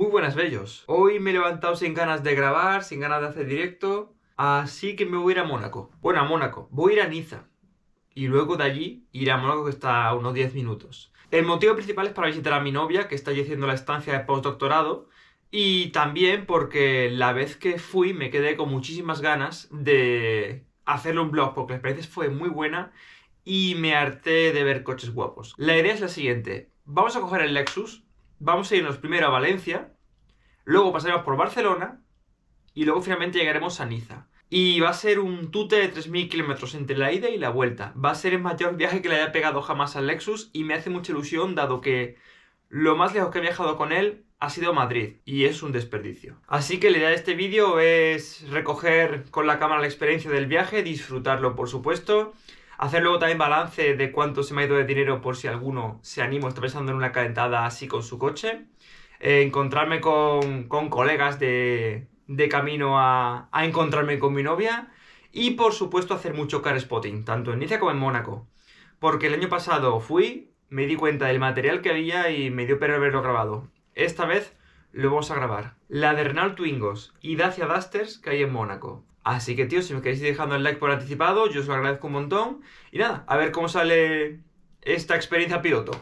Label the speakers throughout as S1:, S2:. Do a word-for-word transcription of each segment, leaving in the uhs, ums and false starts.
S1: Muy buenas, bellos. Hoy me he levantado sin ganas de grabar, sin ganas de hacer directo, así que me voy a ir a Mónaco. Bueno, a Mónaco. Voy a ir a Niza. Y luego de allí ir a Mónaco, que está a unos diez minutos. El motivo principal es para visitar a mi novia, que está allí haciendo la estancia de postdoctorado. Y también porque la vez que fui me quedé con muchísimas ganas de hacerle un vlog, porque la experiencia fue muy buena y me harté de ver coches guapos. La idea es la siguiente. Vamos a coger el Lexus. Vamos a irnos primero a Valencia, luego pasaremos por Barcelona y luego finalmente llegaremos a Niza. Y va a ser un tute de tres mil kilómetros entre la ida y la vuelta. Va a ser el mayor viaje que le haya pegado jamás al Lexus y me hace mucha ilusión, dado que lo más lejos que he viajado con él ha sido Madrid y es un desperdicio. Así que la idea de este vídeo es recoger con la cámara la experiencia del viaje, disfrutarlo por supuesto, hacer luego también balance de cuánto se me ha ido de dinero por si alguno se anima o está pensando en una calentada así con su coche. Eh, encontrarme con, con colegas de, de camino a, a encontrarme con mi novia. Y por supuesto hacer mucho car spotting, tanto en Niza como en Mónaco. Porque el año pasado fui, me di cuenta del material que había y me dio pena haberlo grabado. Esta vez lo vamos a grabar. La de Renault Twingos y Dacia Dusters que hay en Mónaco. Así que, tío, si me queréis ir dejando el like por anticipado, yo os lo agradezco un montón. Y nada, a ver cómo sale esta experiencia piloto.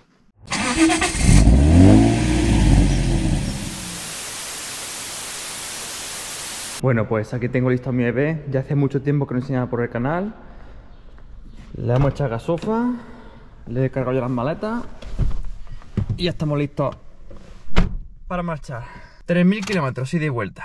S1: Bueno, pues aquí tengo listo a mi bebé. Ya hace mucho tiempo que no enseñaba por el canal. Le hemos echado gasofa. Le he cargado ya las maletas. Y ya estamos listos para marchar. tres mil kilómetros, ida y vuelta.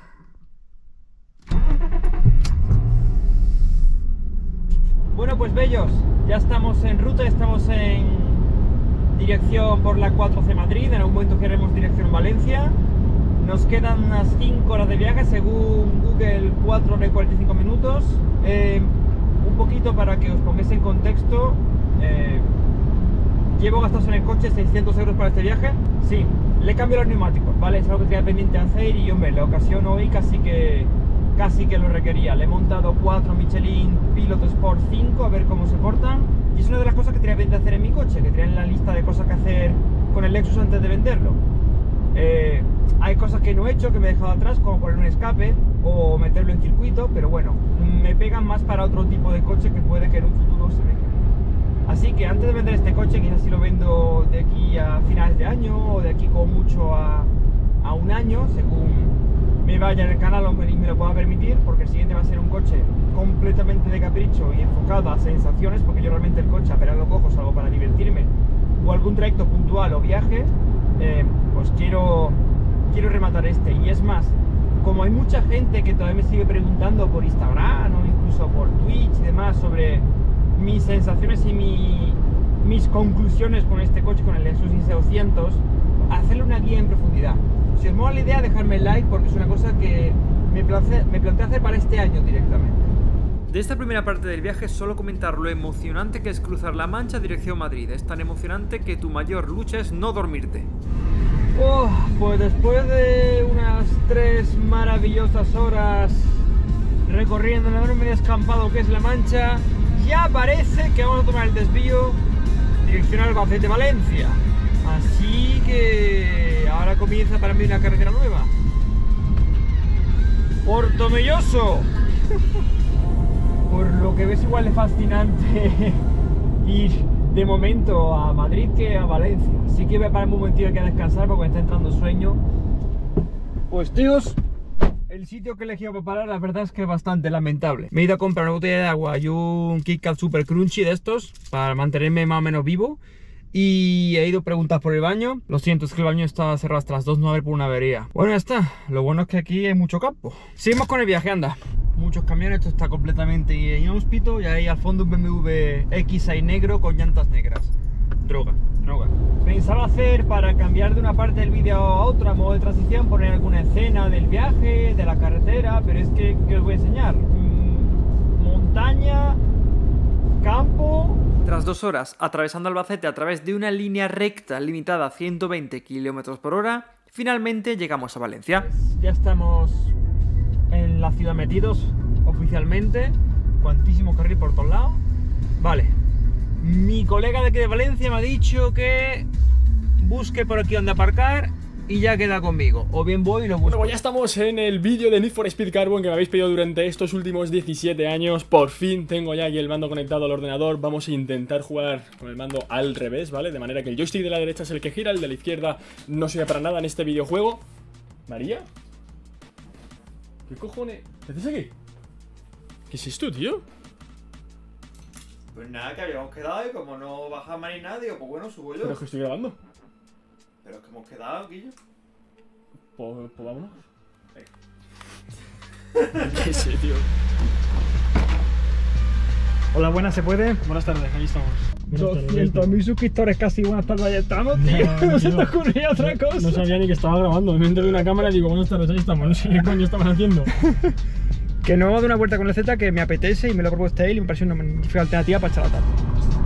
S1: Bueno, pues bellos, ya estamos en ruta, estamos en dirección por la cuatro C Madrid, en algún momento queremos dirección Valencia. Nos quedan unas cinco horas de viaje, según Google cuatro horas y cuarenta y cinco minutos. Eh, un poquito para que os pongáis en contexto, eh, llevo gastados en el coche seiscientos euros para este viaje. Sí, le cambio los neumáticos, ¿vale? Es algo que tenía pendiente de hacer y hombre, la ocasión hoy casi que... casi que lo requería. Le he montado cuatro Michelin Pilot Sport cinco a ver cómo se portan y es una de las cosas que tenía pendiente hacer en mi coche, que tenía en la lista de cosas que hacer con el Lexus antes de venderlo. Eh, hay cosas que no he hecho, que me he dejado atrás, como poner un escape o meterlo en circuito, pero bueno, me pegan más para otro tipo de coche que puede que en un futuro se venga. Así que antes de vender este coche, quizás si lo vendo de aquí a finales de año o de aquí con mucho a, a un año, según me vaya en el canal o me, me lo pueda permitir, porque el siguiente va a ser un coche completamente de capricho y enfocado a sensaciones, porque yo realmente el coche apenas lo cojo salvo para divertirme o algún trayecto puntual o viaje. eh, pues quiero quiero rematar este. Y es más, como hay mucha gente que todavía me sigue preguntando por Instagram o incluso por Twitch y demás sobre mis sensaciones y mi, mis conclusiones con este coche, con el Lexus I C doscientos, hacerle una guía en profundidad. Si os mola la idea, dejadme el like porque es una cosa que me planteé, me planteé hacer para este año directamente. De esta primera parte del viaje solo comentar lo emocionante que es cruzar la Mancha dirección Madrid. Es tan emocionante que tu mayor lucha es no dormirte. Oh, pues después de unas tres maravillosas horas recorriendo el enorme descampado que es la Mancha, ya parece que vamos a tomar el desvío dirección Albacete-Valencia. Así que ahora comienza para mí una carretera nueva. Portomelloso. Por lo que ves, igual es fascinante ir de momento a Madrid que a Valencia. Así que voy a parar un momentito aquí a descansar porque me está entrando sueño. Pues tíos, el sitio que he elegido para parar la verdad es que es bastante lamentable. Me he ido a comprar una botella de agua y un Kit Kat super crunchy de estos para mantenerme más o menos vivo. Y he ido a preguntar por el baño. Lo siento, es que el baño estaba cerrado hasta las dos, no haber por una avería. Bueno, ya está. Lo bueno es que aquí hay mucho campo. Seguimos con el viaje, anda. Muchos camiones, esto está completamente inhóspito. Y ahí al fondo un B M W X seis negro con llantas negras. Droga, droga. Pensaba hacer, para cambiar de una parte del vídeo a otra, a modo de transición, poner alguna escena del viaje, de la carretera. Pero es que, ¿qué os voy a enseñar? Mm, montaña, campo. Tras dos horas atravesando Albacete a través de una línea recta limitada a ciento veinte kilómetros por hora, finalmente llegamos a Valencia. Pues ya estamos en la ciudad metidos oficialmente, cuantísimo carril por todos lados. Vale, mi colega de aquí de Valencia me ha dicho que busque por aquí donde aparcar y ya queda conmigo. O bien voy y lo busco.
S2: Bueno, pues ya estamos en el vídeo de Need for Speed Carbon que me habéis pedido durante estos últimos diecisiete años. Por fin tengo ya aquí el mando conectado al ordenador. Vamos a intentar jugar con el mando al revés, ¿vale? De manera que el joystick de la derecha es el que gira, el de la izquierda no sirve para nada en este videojuego. ¿María? ¿Qué cojones? ¿Qué haces aquí? ¿Qué es esto, tío?
S1: Pues nada, que habíamos quedado y como no baja más ni nada, digo, pues bueno, subo yo.
S2: Pero es que estoy grabando.
S1: Pero es que hemos quedado, Guillo.
S2: Pues, pues vámonos. ¿Qué sé, tío?
S3: Hola, buenas, ¿se puede?
S2: Buenas tardes, ahí estamos.
S3: doscientos mil suscriptores casi, buenas tardes, ahí estamos, tío. No, no se te ocurría otra cosa.
S2: No sabía ni que estaba grabando, me entré de una cámara y digo, buenas tardes, ahí estamos, no sé qué coño estaban haciendo.
S3: Que no me he dado una vuelta con el Z que me apetece y me lo he propuesto él y me parece una magnífica alternativa para echar la tarde.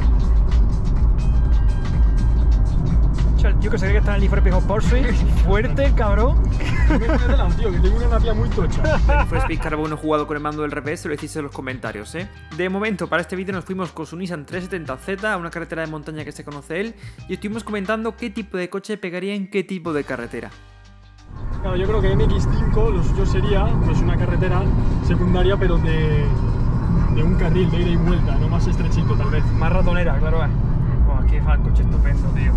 S3: Yo que sé que está en el Need for Speed Hot Pursuit, fuerte el cabrón.
S2: Me voy a delante, tío, que tengo una napia muy tocha.
S1: Need for Speed Carbon no he jugado con el mando del revés, se lo decís en los comentarios, ¿eh? De momento, para este vídeo nos fuimos con su Nissan trescientos setenta Z a una carretera de montaña que se conoce él y estuvimos comentando qué tipo de coche pegaría en qué tipo de carretera.
S2: Claro, yo creo que M X cinco lo suyo sería pues una carretera secundaria, pero de, de un carril, de ida y vuelta, no más estrechito tal vez.
S3: Más ratonera, claro. Eh. Oh, aquí es el coche estupendo, tío.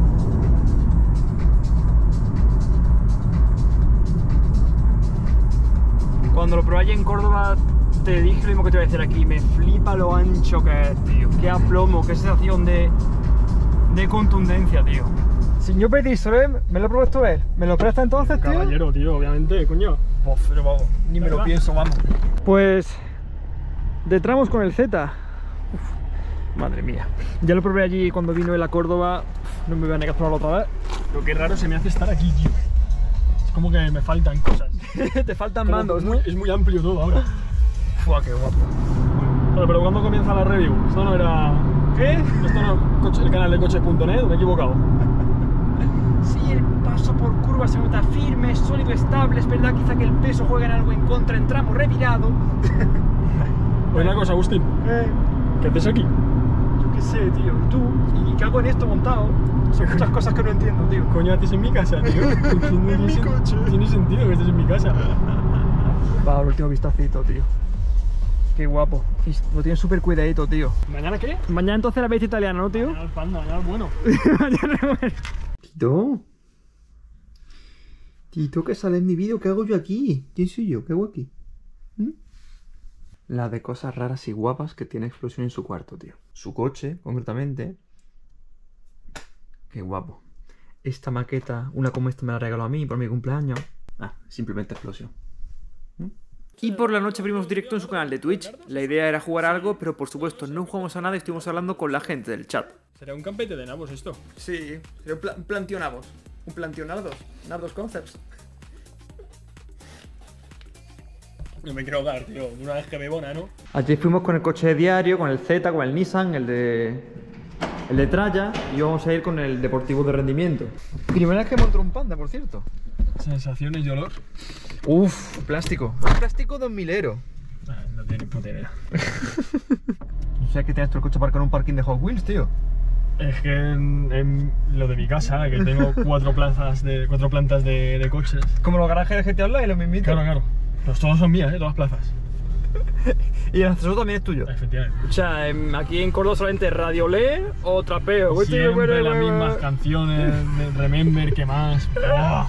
S3: Cuando lo probé allí en Córdoba te dije lo mismo que te voy a decir aquí, me flipa lo ancho que es, tío. Qué aplomo, qué sensación de, de contundencia, tío. Señor Petisoren, ¿me lo propuesto él? ¿Me lo presta entonces, tío?
S2: Caballero, tío, obviamente, coño.
S3: Pues, pero vamos, ni me lo pienso, vamos. Pues, de tramos con el Z. Uf, madre mía. Ya lo probé allí cuando vino él a Córdoba. No me voy a negar a probarlo otra vez.
S2: Lo que raro se me hace estar aquí, tío. Es como que me faltan cosas.
S3: Te faltan
S2: Como
S3: mandos,
S2: es muy,
S3: ¿no?
S2: es muy amplio todo ahora.
S3: Fua, qué guapo.
S2: Bueno, pero ¿cuándo comienza la review? Esto no era...
S3: ¿Qué?
S2: Esto no coche, el canal de coches punto net, me he equivocado.
S3: Sí, el paso por curva se nota firme, sólido, estable. Es verdad quizá que el peso juega en algo en contra en tramo revirado.
S2: Oye, una cosa, Agustín.
S3: Eh,
S2: ¿Qué haces aquí?
S3: yo qué sé, tío. ¿Y tú? ¿Y qué hago en esto montado? Son muchas cosas que no entiendo, tío.
S2: Coño, haces en mi casa, tío. No
S3: En mi
S2: tiene,
S3: coche.
S2: tiene sentido que estés en mi casa.
S3: Va, el último vistacito, tío. Qué guapo. Y lo tienes súper cuidadito, tío.
S2: ¿Mañana qué?
S3: Mañana entonces la beta italiana, ¿no, tío?
S2: Mañana el panda, mañana el bueno.
S3: Mañana bueno.
S4: Tito. Tito, que sale en mi vídeo. ¿Qué hago yo aquí? ¿Quién soy yo? ¿Qué hago aquí? ¿Mm? La de cosas raras y guapas que tiene Explosión en su cuarto, tío. Su coche, concretamente. Qué guapo. Esta maqueta, una como esta me la regaló a mí por mi cumpleaños. Ah, simplemente Explosión. ¿Mm?
S1: Y por la noche abrimos directo en su canal de Twitch. La idea era jugar a algo, pero por supuesto no jugamos a nada y estuvimos hablando con la gente del chat.
S2: ¿Será un campete de nabos esto?
S1: Sí, sería un, pla un planteo nabos. Un planteo nardos. Nardos Concepts.
S2: No me quiero dar, tío. De una vez que bebona, ¿no?
S4: Allí fuimos con el coche de diario, con el Z, con el Nissan, el de... el de tralla, y vamos a ir con el deportivo de rendimiento.
S3: Primera vez que monto un panda, por cierto.
S2: Sensaciones y olor.
S4: Uf, plástico. Un plástico dos milero.
S2: Ah, no tiene ni puta idea.
S3: O sea que tienes tu coche aparcado en un parking de Hot Wheels, tío.
S2: Es que en, en lo de mi casa, que tengo cuatro plantas de, cuatro plantas de, de coches.
S3: Como los garajes de G T A Online, los mismitos.
S2: Claro, claro. Los todos son mías, ¿eh? Todas las plazas.
S3: Y el acceso también es tuyo.
S2: Efectivamente.
S3: O sea, em, aquí en Córdoba solamente Radio Lee o Trapeo.
S2: Siempre las mismas canciones de Remember, ¿qué más? ¡Oh!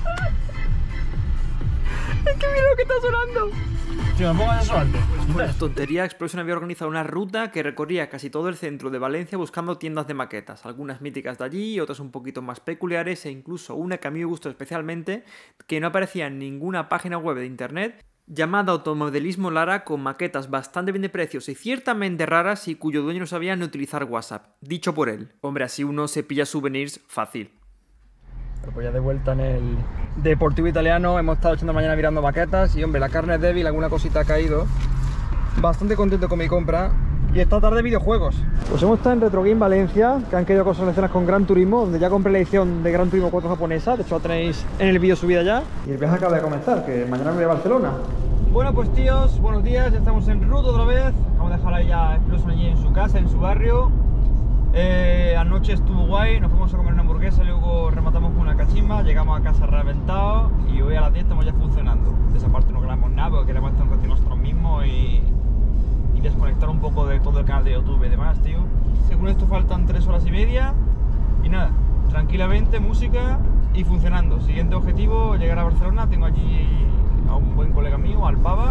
S3: Es que mira lo que está sonando.
S2: Tío, ¿me pongas eso antes?
S1: Por tontería, Explosion había organizado una ruta que recorría casi todo el centro de Valencia buscando tiendas de maquetas, algunas míticas de allí, otras un poquito más peculiares e incluso una que a mí me gustó especialmente, que no aparecía en ninguna página web de internet, llamada Automodelismo Lara, con maquetas bastante bien de precios y ciertamente raras y cuyo dueño no sabía ni utilizar WhatsApp, dicho por él. Hombre, así uno se pilla souvenirs fácil.
S3: Pues ya de vuelta en el Deportivo Italiano, hemos estado echando mañana mirando maquetas y hombre, la carne es débil, alguna cosita ha caído. Bastante contento con mi compra. Y esta tarde videojuegos. Pues hemos estado en Retro Game Valencia, que han quedado cosas relacionadas con Gran Turismo, donde ya compré la edición de Gran Turismo cuatro japonesa, de hecho la tenéis en el vídeo subida ya. Y el viaje acaba de comenzar, que mañana me voy a Barcelona. Bueno pues tíos, buenos días, ya estamos en ruta otra vez. Acabo de dejar ahí a Explosion allí en su casa, en su barrio. Eh, anoche estuvo guay, nos fuimos a comer una hamburguesa y luego rematamos con una cachimba.
S1: misma, llegamos a casa reventados y hoy a las diez estamos ya funcionando. De esa parte no grabamos nada porque queremos estar un ratito nosotros mismos y, y desconectar un poco de todo el canal de YouTube y demás, tío. Según esto faltan tres horas y media y nada, tranquilamente, música y funcionando. Siguiente objetivo, llegar a Barcelona. Tengo allí a un buen colega mío, al Pava.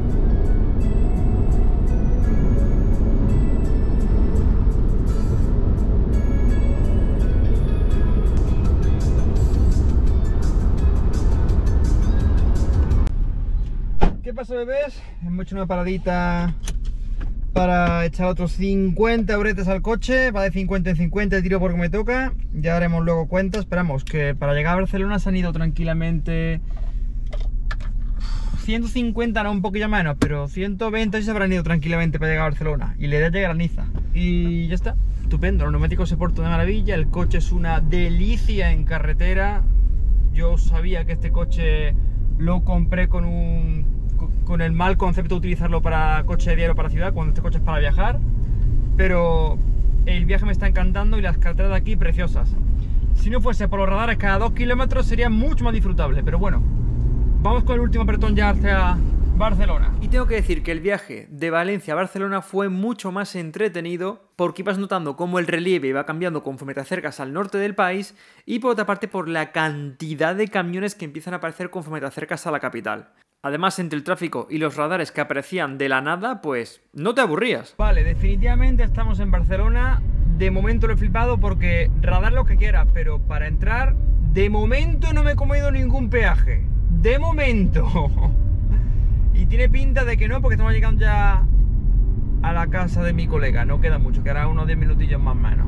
S1: ¿Qué pasa, bebés? Hemos hecho una paradita para echar otros cincuenta euretes al coche. Va de cincuenta en cincuenta, tiro porque me toca. Ya haremos luego cuenta. Esperamos que para llegar a Barcelona se han ido tranquilamente ciento cincuenta, no, un poquillo menos, pero ciento veinte sí se habrán ido tranquilamente para llegar a Barcelona. Y la idea es llegar a Niza. Y ya está. Estupendo, los neumáticos se portan de maravilla. El coche es una delicia en carretera. Yo sabía que este coche lo compré con un con el mal concepto de utilizarlo para coche de diario para ciudad, cuando este coche es para viajar, pero el viaje me está encantando y las carreteras de aquí preciosas. Si no fuese por los radares cada dos kilómetros sería mucho más disfrutable, pero bueno, vamos con el último apretón ya hacia Barcelona. Y tengo que decir que el viaje de Valencia a Barcelona fue mucho más entretenido porque ibas notando cómo el relieve iba cambiando conforme te acercas al norte del país y por otra parte por la cantidad de camiones que empiezan a aparecer conforme te acercas a la capital. Además, entre el tráfico y los radares que aparecían de la nada, pues no te aburrías. Vale, definitivamente estamos en Barcelona. De momento lo he flipado porque radar lo que quiera, pero para entrar, de momento no me he comido ningún peaje. De momento. Y tiene pinta de que no, porque estamos llegando ya a la casa de mi colega. No queda mucho, quedará unos diez minutillos más o menos.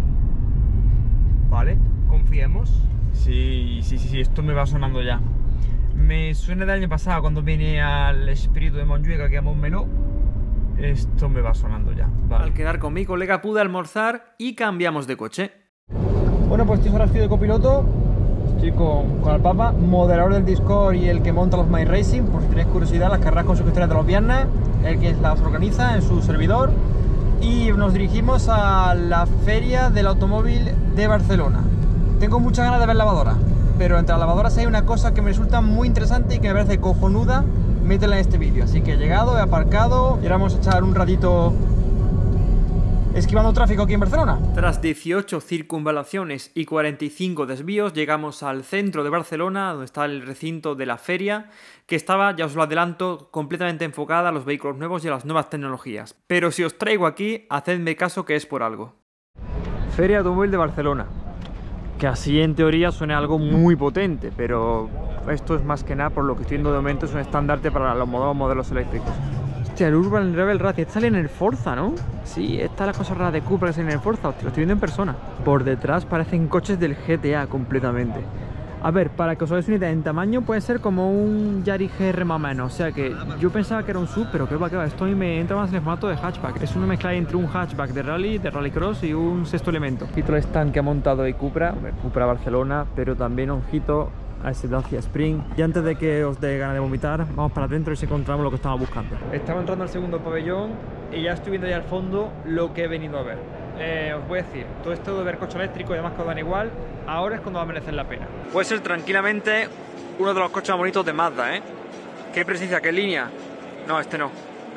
S1: Vale, confiemos. Sí, sí, sí, sí, esto me va sonando ya. Me suena del año pasado cuando vine al Espíritu de Montjuic aquí a Montmeló. Esto me va sonando ya. Vale. Al quedar con mi colega pude almorzar y cambiamos de coche. Bueno, pues tío, ahora estoy de copiloto. Estoy con, con el Papa, moderador del Discord y el que monta los My Racing. Por si tenéis curiosidad, las carreras con suscriptores de los viernes, el que las organiza en su servidor. Y nos dirigimos a la Feria del Automóvil de Barcelona. Tengo muchas ganas de ver lavadoras, pero entre las lavadoras hay una cosa que me resulta muy interesante y que me parece cojonuda meterla en este vídeo. Así que he llegado, he aparcado y ahora vamos a echar un ratito esquivando tráfico aquí en Barcelona. Tras dieciocho circunvalaciones y cuarenta y cinco desvíos llegamos al centro de Barcelona, donde está el recinto de la feria, que estaba, ya os lo adelanto, completamente enfocada a los vehículos nuevos y a las nuevas tecnologías. Pero si os traigo aquí, hacedme caso que es por algo. Feria Automóvil de Barcelona. Que así en teoría suena algo muy potente, pero esto es más que nada, por lo que estoy viendo de momento, es un estandarte para los nuevos modelos eléctricos. Hostia, el Urban Rebel Racing, esta sale en el Forza, ¿no? Sí, esta es la cosa rara de Cupra que sale en el Forza, hostia, lo estoy viendo en persona. Por detrás parecen coches del G T A completamente. A ver, para que os hagáis una idea, en tamaño puede ser como un Yaris G R más o menos. O sea que yo pensaba que era un sub, pero que va, que va. Esto a mí me entra más en el formato de hatchback. Es una mezcla entre un hatchback de rally, de rallycross y un sexto elemento. Ojito al stand que ha montado hoy Cupra, Cupra Barcelona, pero también ojito a ese Dacia Spring. Y antes de que os dé ganas de vomitar, vamos para adentro y si encontramos lo que estamos buscando. Estamos entrando al segundo pabellón y ya estoy viendo ya al fondo lo que he venido a ver. Eh, os voy a decir, todo esto de ver coche eléctrico y demás que os dan igual, ahora es cuando va a merecer la pena. Puede ser tranquilamente uno de los coches más bonitos de Mazda, ¿eh? ¿Qué presencia? ¿Qué línea? No, este no.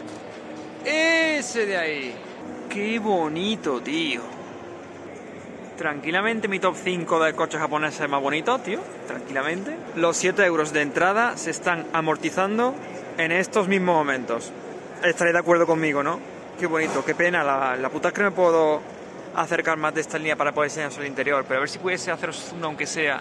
S1: Ese de ahí. Qué bonito, tío. Tranquilamente mi top cinco de coches japoneses más bonitos, tío. Tranquilamente. Los siete euros de entrada se están amortizando en estos mismos momentos. Estaréis de acuerdo conmigo, ¿no? Qué bonito, qué pena. La, la puta es que no me puedo acercar más de esta línea para poder enseñaros el interior. Pero a ver si pudiese haceros uno, aunque sea.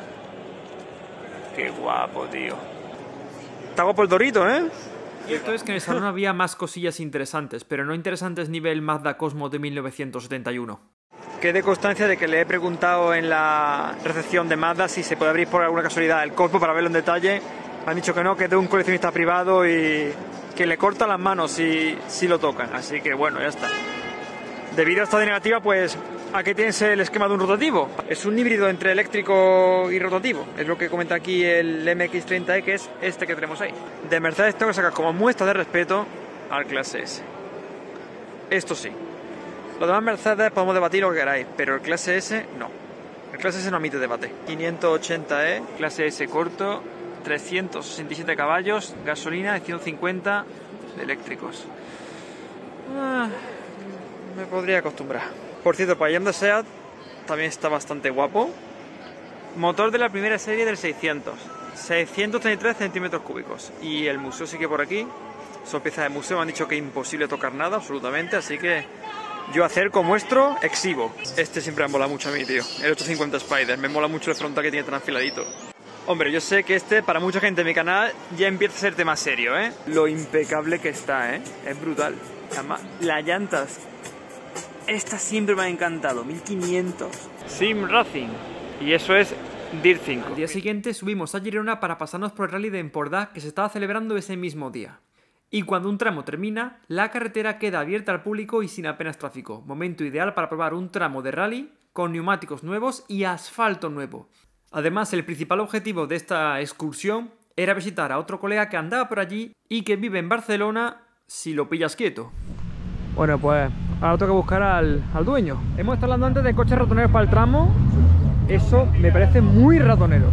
S1: Qué guapo, tío. Está guapo el Dorito, ¿eh? Y esto es que en el salón había más cosillas interesantes, pero no interesantes nivel Mazda Cosmo de mil novecientos setenta y uno. Quede constancia de que le he preguntado en la recepción de Mazda si se puede abrir por alguna casualidad el Cosmo para verlo en detalle. Me han dicho que no, que es de un coleccionista privado y que le cortan las manos si, si lo tocan. Así que bueno, ya está. Debido a esta negativa, pues aquí tienes el esquema de un rotativo. Es un híbrido entre eléctrico y rotativo. Es lo que comenta aquí el M X treinta E, que es este que tenemos ahí. De Mercedes tengo que sacar como muestra de respeto al Clase S. Esto sí. Los demás Mercedes podemos debatir lo que queráis, pero el Clase S no. El clase S no admite debate. quinientos ochenta E, clase S corto, trescientos sesenta y siete caballos, gasolina de ciento cincuenta de eléctricos. Ah, me podría acostumbrar. Por cierto, para Hyundai Seat también está bastante guapo. Motor de la primera serie del seiscientos. seiscientos treinta y tres centímetros cúbicos. Y el museo sigue por aquí. Son piezas de museo, me han dicho que es imposible tocar nada, absolutamente, así que yo acerco, muestro, exhibo. Este siempre me mola mucho a mí, tío. El ochocientos cincuenta Spider, me mola mucho el frontal que tiene tan afiladito. Hombre, yo sé que este, para mucha gente de mi canal, ya empieza a ser tema serio, ¿eh? Lo impecable que está, ¿eh? Es brutal. Además, las llantas. Esta siempre me ha encantado, mil quinientos. Sim Racing. Y eso es Dirt cinco. Al día siguiente subimos a Girona para pasarnos por el rally de Empordà, que se estaba celebrando ese mismo día. Y cuando un tramo termina, la carretera queda abierta al público y sin apenas tráfico. Momento ideal para probar un tramo de rally con neumáticos nuevos y asfalto nuevo. Además, el principal objetivo de esta excursión era visitar a otro colega que andaba por allí y que vive en Barcelona si lo pillas quieto.
S3: Bueno, pues ahora toca buscar al, al dueño. Hemos estado hablando antes de coches ratoneros para el tramo. Eso me parece muy ratonero.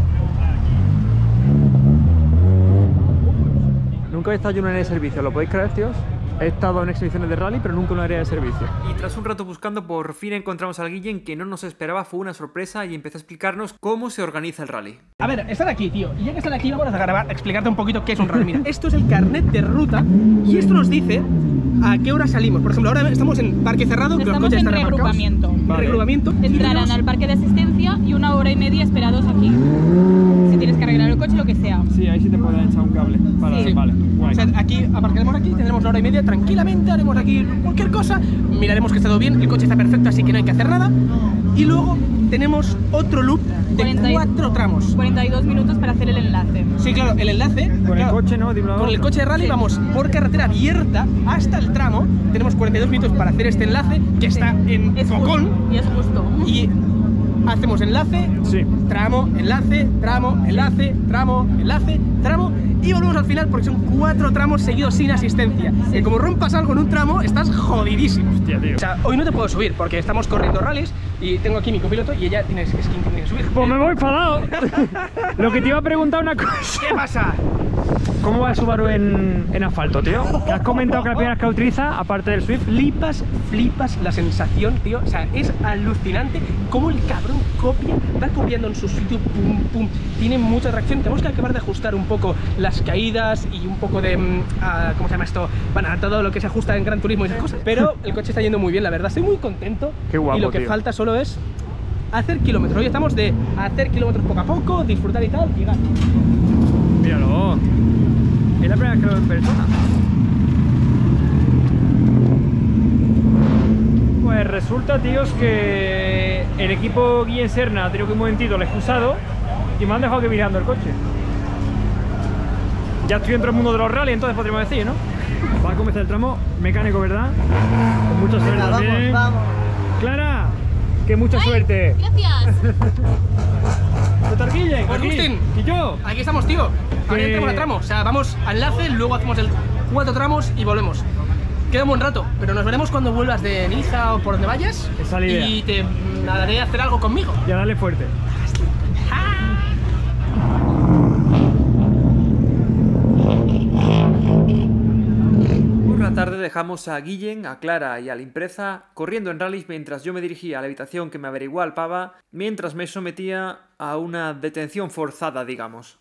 S3: Nunca he estado yo en un área de servicio, ¿lo podéis creer, tíos? He estado en exhibiciones de rally, pero nunca en un área de servicio.
S1: Y tras un rato buscando, por fin encontramos al Guillén, que no nos esperaba, fue una sorpresa, y empezó a explicarnos cómo se organiza el rally.
S5: A ver, están aquí, tío, y ya que están aquí vamos a grabar, a explicarte un poquito qué es un rally. Mira, esto es el carnet de ruta, y esto nos dice a qué hora salimos. Por ejemplo, ahora estamos en parque cerrado, que
S6: estamos
S5: los coches
S6: en
S5: están
S6: regrupamiento.
S5: Vale. Regrupamiento.
S6: Entrarán al parque de asistencia y una hora y media esperados aquí. Si tienes que arreglar el coche, lo que sea.
S3: Sí, ahí sí te pueden echar un cable. Para,
S5: Sí.
S3: Vale, guay.
S5: O sea, aquí aparcaremos aquí, tendremos una hora y media tranquilamente, haremos aquí cualquier cosa, miraremos que está todo bien, el coche está perfecto, así que no hay que hacer nada. Y luego tenemos otro loop de
S6: cuarenta y-
S5: cuatro tramos.
S6: cuarenta y dos minutos para hacer el enlace.
S5: Sí, claro, el enlace.
S3: Con el
S5: claro,
S3: coche, ¿no? De un lado a
S5: Con el
S3: otro.
S5: coche de rally
S6: Sí.
S5: vamos por carretera abierta hasta el tramo. Tenemos cuarenta y dos minutos para hacer este enlace que está en
S6: Es
S5: Focón.
S6: justo, y es justo.
S5: Y hacemos enlace,
S3: Sí.
S5: tramo, enlace, tramo, enlace, tramo, enlace, tramo. Y volvemos al final porque son cuatro tramos seguidos sin asistencia. Que como rompas algo en un tramo, estás jodidísimo.
S3: Hostia, tío.
S5: O sea, hoy no te puedo subir porque estamos corriendo rallies y tengo aquí mi copiloto y ella tiene skin que tiene que subir.
S3: Pues me voy enfadado. Lo que te iba a preguntar una cosa.
S5: ¿Qué pasa?
S3: ¿Cómo va el Subaru en, en asfalto, tío? Que has comentado que la primera que utiliza, aparte del Swift.
S5: Flipas, flipas la sensación, tío. O sea, es alucinante cómo el cabrón copia, va copiando en su sitio, pum, pum. Tiene mucha tracción. Tenemos que acabar de ajustar un poco las caídas y un poco de, mm, ah, ¿cómo se llama esto? Bueno, todo lo que se ajusta en Gran Turismo y esas cosas. Pero el coche está yendo muy bien, la verdad. Estoy muy contento.
S3: Qué guapo,
S5: y lo que
S3: tío.
S5: falta solo es hacer kilómetros. Hoy estamos de hacer kilómetros poco a poco, disfrutar y tal, y llegar.
S3: Míralo. Es la primera vez que lo veo en persona. Pues resulta, tíos, que el equipo Guillén Serna ha tenido que un momentito el excusado y me han dejado que mirando el coche. Ya estoy dentro del mundo de los rally, entonces podríamos decir, ¿no? Va a comenzar el tramo mecánico, ¿verdad? Con mucha suerte.
S7: Venga,
S3: también.
S7: vamos, vamos.
S3: Clara, que mucha suerte.
S6: Gracias.
S3: Doctor Guillén,
S5: Pues,
S3: aquí.
S5: Agustín.
S3: Y yo.
S5: Aquí estamos, tío. Ahora
S3: Que-
S5: entramos al tramo. O sea, vamos al enlace, luego hacemos el cuatro tramos y volvemos. Queda un buen rato, pero nos veremos cuando vuelvas de Niza o por donde vayas.
S3: Esa es la idea.
S5: Y te mm, haré hacer algo conmigo.
S3: Ya dale fuerte.
S1: Por la tarde dejamos a Guillén, a Clara y a la impresa corriendo en rallies mientras yo me dirigía a la habitación que me averiguaba, mientras me sometía a una detención forzada, digamos.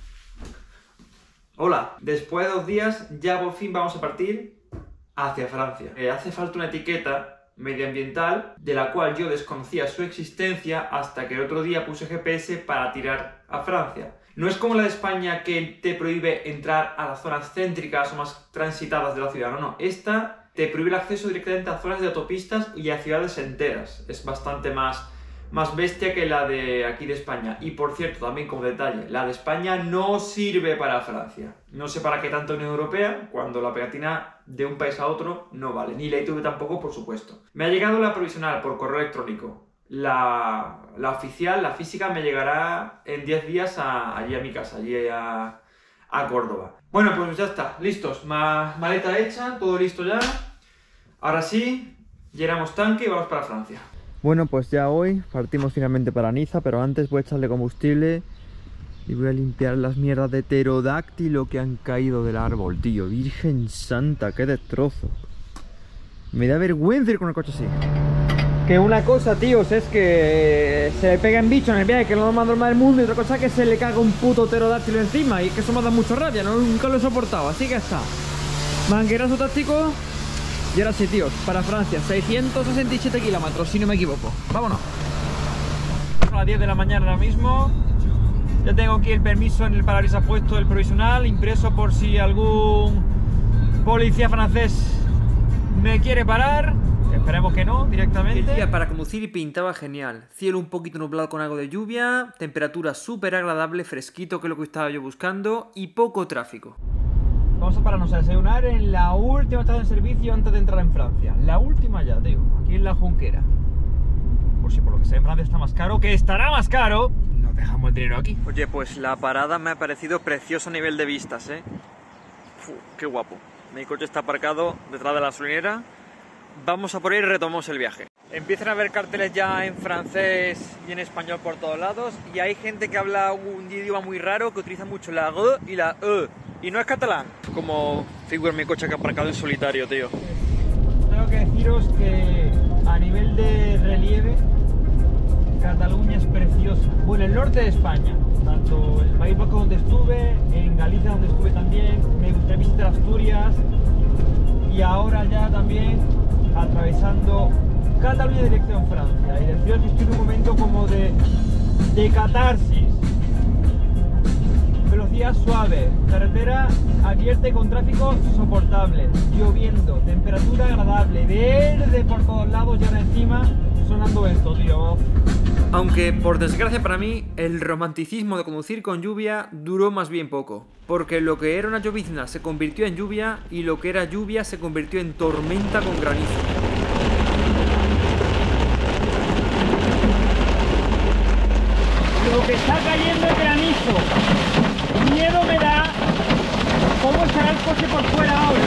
S1: Hola, después de dos días ya por fin vamos a partir hacia Francia. Eh, hace falta una etiqueta medioambiental de la cual yo desconocía su existencia hasta que el otro día puse G P S para tirar a Francia. No es como la de España que te prohíbe entrar a las zonas céntricas o más transitadas de la ciudad, no, no. Esta te prohíbe el acceso directamente a zonas de autopistas y a ciudades enteras. Es bastante más, más bestia que la de aquí de España. Y por cierto, también como detalle, la de España no sirve para Francia. No sé para qué tanto Unión Europea, cuando la pegatina de un país a otro no vale. Ni la I T V tampoco, por supuesto. Me ha llegado la provisional por correo electrónico. La, la oficial, la física, me llegará en diez días a, allí a mi casa, allí a, a Córdoba. Bueno, pues ya está, listos. Ma, maleta hecha, todo listo ya. Ahora sí, llenamos tanque y vamos para Francia.
S4: Bueno, pues ya hoy partimos finalmente para Niza, pero antes voy a echarle combustible y voy a limpiar las mierdas de pterodáctilo que han caído del árbol, tío. Virgen santa, qué destrozo. Me da vergüenza ir con el coche así. Que una cosa, tíos, es que se le pega en bicho en el viaje, que es lo más normal del mundo, y otra cosa es que se le caga un puto pterodáctilo encima, y que eso me da mucha rabia, ¿no? Nunca lo he soportado, así que está. Manguerazo táctico. Y ahora sí, tíos, para Francia, seiscientos sesenta y siete kilómetros, si no me equivoco. Vámonos.
S1: A las diez de la mañana ahora mismo. Ya tengo aquí el permiso en el parabrisas puesto del provisional, impreso por si algún policía francés me quiere parar. Esperemos que no, directamente.
S4: El día para conducir pintaba genial. Cielo un poquito nublado con algo de lluvia, temperatura súper agradable, fresquito, que es lo que estaba yo buscando, y poco tráfico.
S1: Vamos a pararnos a desayunar en la última estación de servicio antes de entrar en Francia. La última ya, tío. Aquí en la Junquera. Por si por lo que sea en Francia está más caro, que estará más caro, nos dejamos el dinero aquí.
S4: Oye, pues la parada me ha parecido preciosa a nivel de vistas, ¿eh? Uf, qué guapo. Mi coche está aparcado detrás de la gasolinera. Vamos a por ahí y retomamos el viaje. Empiezan a haber carteles ya en francés y en español por todos lados. Y hay gente que habla un idioma muy raro, que utiliza mucho la G y la E. Y no es catalán. Como figura mi coche que ha aparcado en solitario, tío.
S1: Tengo que deciros que a nivel de relieve, Cataluña es preciosa. Bueno, el norte de España, tanto el País Vasco donde estuve, en Galicia donde estuve también, me gustaría visitar Asturias y ahora ya también atravesando Cataluña dirección Francia. Y deciros que estoy en un momento como de, de catarsis. Velocidad suave, carretera abierta y con tráfico soportable, lloviendo, temperatura agradable, verde por todos lados y ahora encima sonando esto, tío.
S4: Aunque, por desgracia para mí, el romanticismo de conducir con lluvia duró más bien poco. Porque lo que era una llovizna se convirtió en lluvia y lo que era lluvia se convirtió en tormenta con granizo.
S1: Lo que está cayendo es granizo. Miedo me da cómo estará el coche por fuera ahora.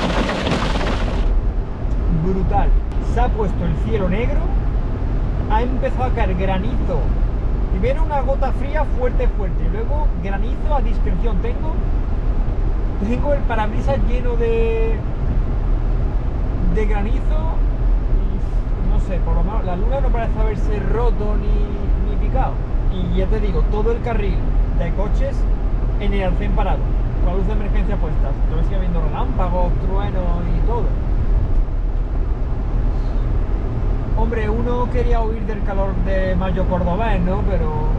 S1: Brutal. Se ha puesto el cielo negro. Ha empezado a caer granizo. Primero una gota fría fuerte, fuerte. Y luego granizo a discreción. Tengo, tengo el parabrisas lleno de, de granizo. Y no sé, por lo menos la luna no parece haberse roto ni, ni picado. Y ya te digo, todo el carril de coches en el arcén parado, con la luz de emergencia puesta. Todavía sigue habiendo relámpagos, truenos y todo. Hombre, uno quería huir del calor de mayo cordobés, ¿no? Pero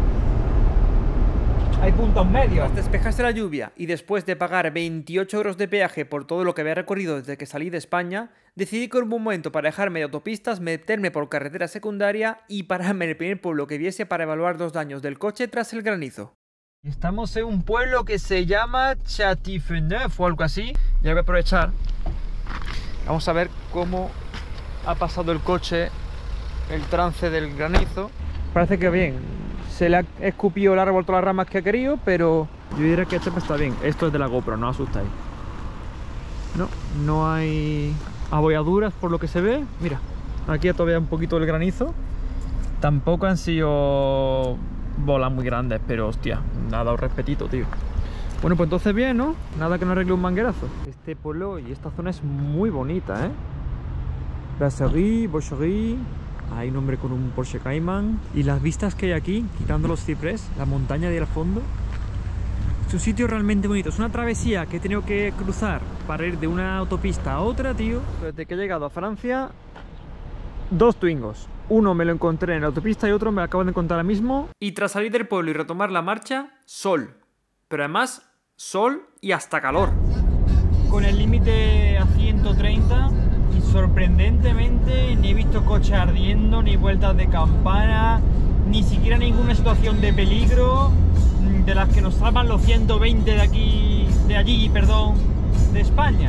S1: hay puntos medios.
S4: Tras despejarse la lluvia y después de pagar veintiocho euros de peaje por todo lo que había recorrido desde que salí de España, decidí que era un buen momento para dejarme de autopistas, meterme por carretera secundaria y pararme en el primer pueblo que viese para evaluar los daños del coche tras el granizo.
S1: Estamos en un pueblo que se llama Chatifeneuf o algo así. Ya voy a aprovechar. Vamos a ver cómo ha pasado el coche el trance del granizo. Parece que bien. Se le ha escupido el árbol todas las ramas que ha querido, pero yo diría que este está bien. Esto es de la GoPro, no os asustáis. No, no hay abolladuras por lo que se ve. Mira, aquí todavía un poquito del granizo. Tampoco han sido bolas muy grandes, pero hostia, me ha dado respetito, tío. Bueno, pues entonces bien, ¿no? Nada que no arregle un manguerazo. Este pueblo y esta zona es muy bonita, ¿eh? Brasserie, Boucherie. Hay un hombre con un Porsche Cayman. Y las vistas que hay aquí, quitando los ciprés, la montaña de ahí al fondo. Es un sitio realmente bonito. Es una travesía que he tenido que cruzar para ir de una autopista a otra, tío. Desde que he llegado a Francia, dos Twingos. Uno me lo encontré en la autopista y otro me lo acabo de encontrar ahora mismo.
S4: Y tras salir del pueblo y retomar la marcha, sol. Pero además, sol y hasta calor.
S1: Con el límite a ciento treinta. Y sorprendentemente ni he visto coches ardiendo, ni vueltas de campana, ni siquiera ninguna situación de peligro de las que nos salvan los ciento veinte de aquí, de allí, perdón, de España.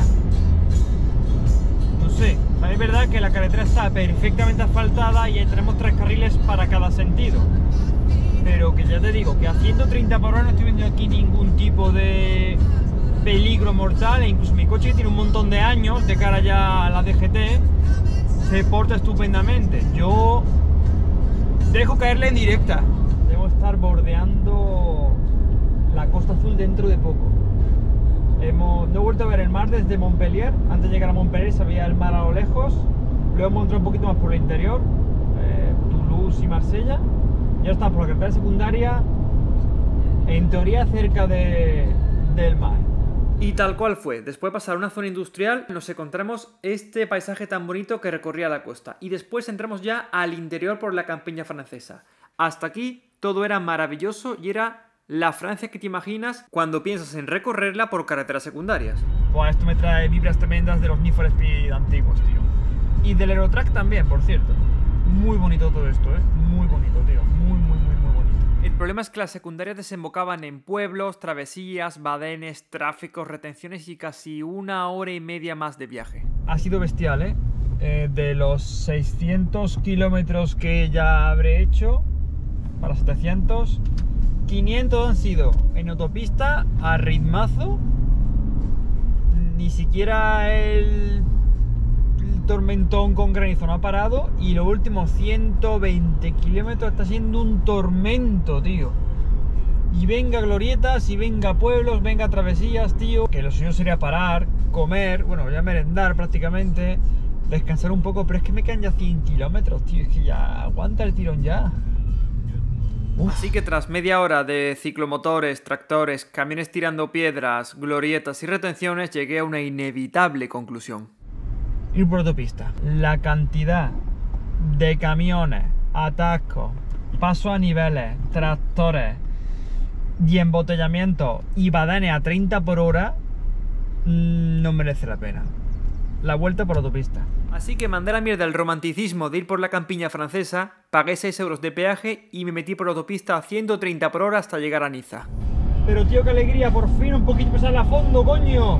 S1: No sé, es verdad que la carretera está perfectamente asfaltada y tenemos tres carriles para cada sentido. Pero que ya te digo, que a ciento treinta por hora no estoy viendo aquí ningún tipo de peligro mortal, e incluso mi coche tiene un montón de años de cara ya a la D G T, se porta estupendamente. Yo dejo caerle en directa. Debo estar bordeando la Costa Azul dentro de poco. Hemos, no he vuelto a ver el mar desde Montpellier. Antes de llegar a Montpellier se veía el mar a lo lejos. Luego hemos entrado un poquito más por el interior, eh, Toulouse y Marsella. Ya está por la carretera secundaria, en teoría cerca de, del mar.
S7: Y tal cual fue, después de pasar una zona industrial nos encontramos este paisaje tan bonito que recorría la costa y después entramos ya al interior por la campiña francesa. Hasta aquí todo era maravilloso y era la Francia que te imaginas cuando piensas en recorrerla por carreteras secundarias.
S1: Buah, esto me trae vibras tremendas de los Need for Speed antiguos, tío. Y del Eurotrack también, por cierto. Muy bonito todo esto, ¿eh? Muy bonito, tío. Muy, muy, muy, muy bonito.
S7: El problema es que las secundarias desembocaban en pueblos, travesías, badenes, tráficos, retenciones y casi una hora y media más de viaje.
S1: Ha sido bestial, ¿eh? Eh, de los seiscientos kilómetros que ya habré hecho, para setecientos, quinientos han sido en autopista a ritmazo. Ni siquiera el, el tormentón con granizo no ha parado. Y los últimos ciento veinte kilómetros está siendo un tormento, tío. Y venga glorietas, y venga pueblos, venga travesías, tío. Que lo suyo sería parar, comer, bueno, ya merendar prácticamente, descansar un poco. Pero es que me quedan ya cien kilómetros, tío. Es que ya aguanta el tirón ya. Uf.
S7: Así que tras media hora de ciclomotores, tractores, camiones tirando piedras, glorietas y retenciones, llegué a una inevitable conclusión.
S1: Ir por autopista. La cantidad de camiones, atascos, paso a niveles, tractores y embotellamientos y badenes a treinta por hora no merece la pena. La vuelta por autopista.
S7: Así que mandé la mierda el romanticismo de ir por la campiña francesa, pagué seis euros de peaje y me metí por autopista a ciento treinta por hora hasta llegar a Niza.
S1: Pero tío, qué alegría, por fin un poquito pasar a fondo, coño.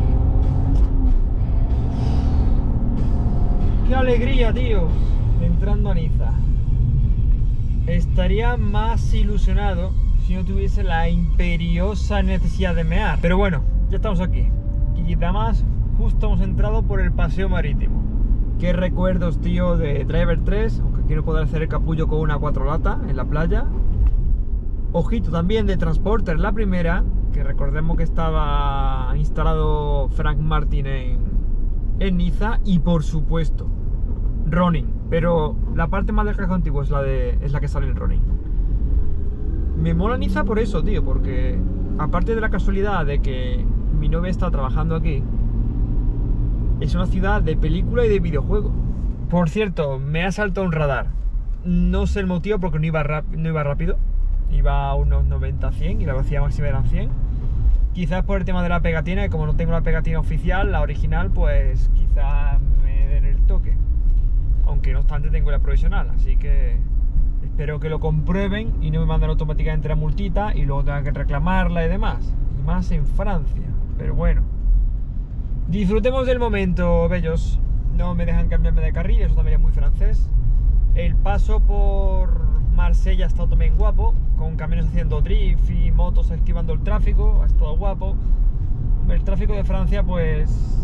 S1: Qué alegría, tío, entrando a Niza. Estaría más ilusionado si no tuviese la imperiosa necesidad de mear. Pero bueno, ya estamos aquí. Y además, justo hemos entrado por el paseo marítimo. Qué recuerdos, tío, de Driver tres, aunque quiero poder hacer el capullo con una cuatro lata en la playa. Ojito también de Transporter, la primera, que recordemos que estaba instalado Frank Martin en, en Niza. Y por supuesto, Ronin. Pero la parte más del casco antiguo es la, de, es la que sale en Ronin. Me mola Niza por eso, tío, porque aparte de la casualidad de que mi novia está trabajando aquí, es una ciudad de película y de videojuego. Por cierto, me ha saltado un radar. No sé el motivo porque no iba, no iba rápido. Iba a unos noventa a cien y la velocidad máxima eran cien. Quizás por el tema de la pegatina, y como no tengo la pegatina oficial, la original, pues quizás me den el toque. Aunque no obstante tengo la provisional, así que espero que lo comprueben y no me manden automáticamente la multita y luego tengan que reclamarla y demás. Y más en Francia, pero bueno. Disfrutemos del momento, bellos. No me dejan cambiarme de carril, eso también es muy francés. El paso por Marsella ha estado también guapo, con camiones haciendo drift y motos esquivando el tráfico, ha estado guapo. El tráfico de Francia, pues,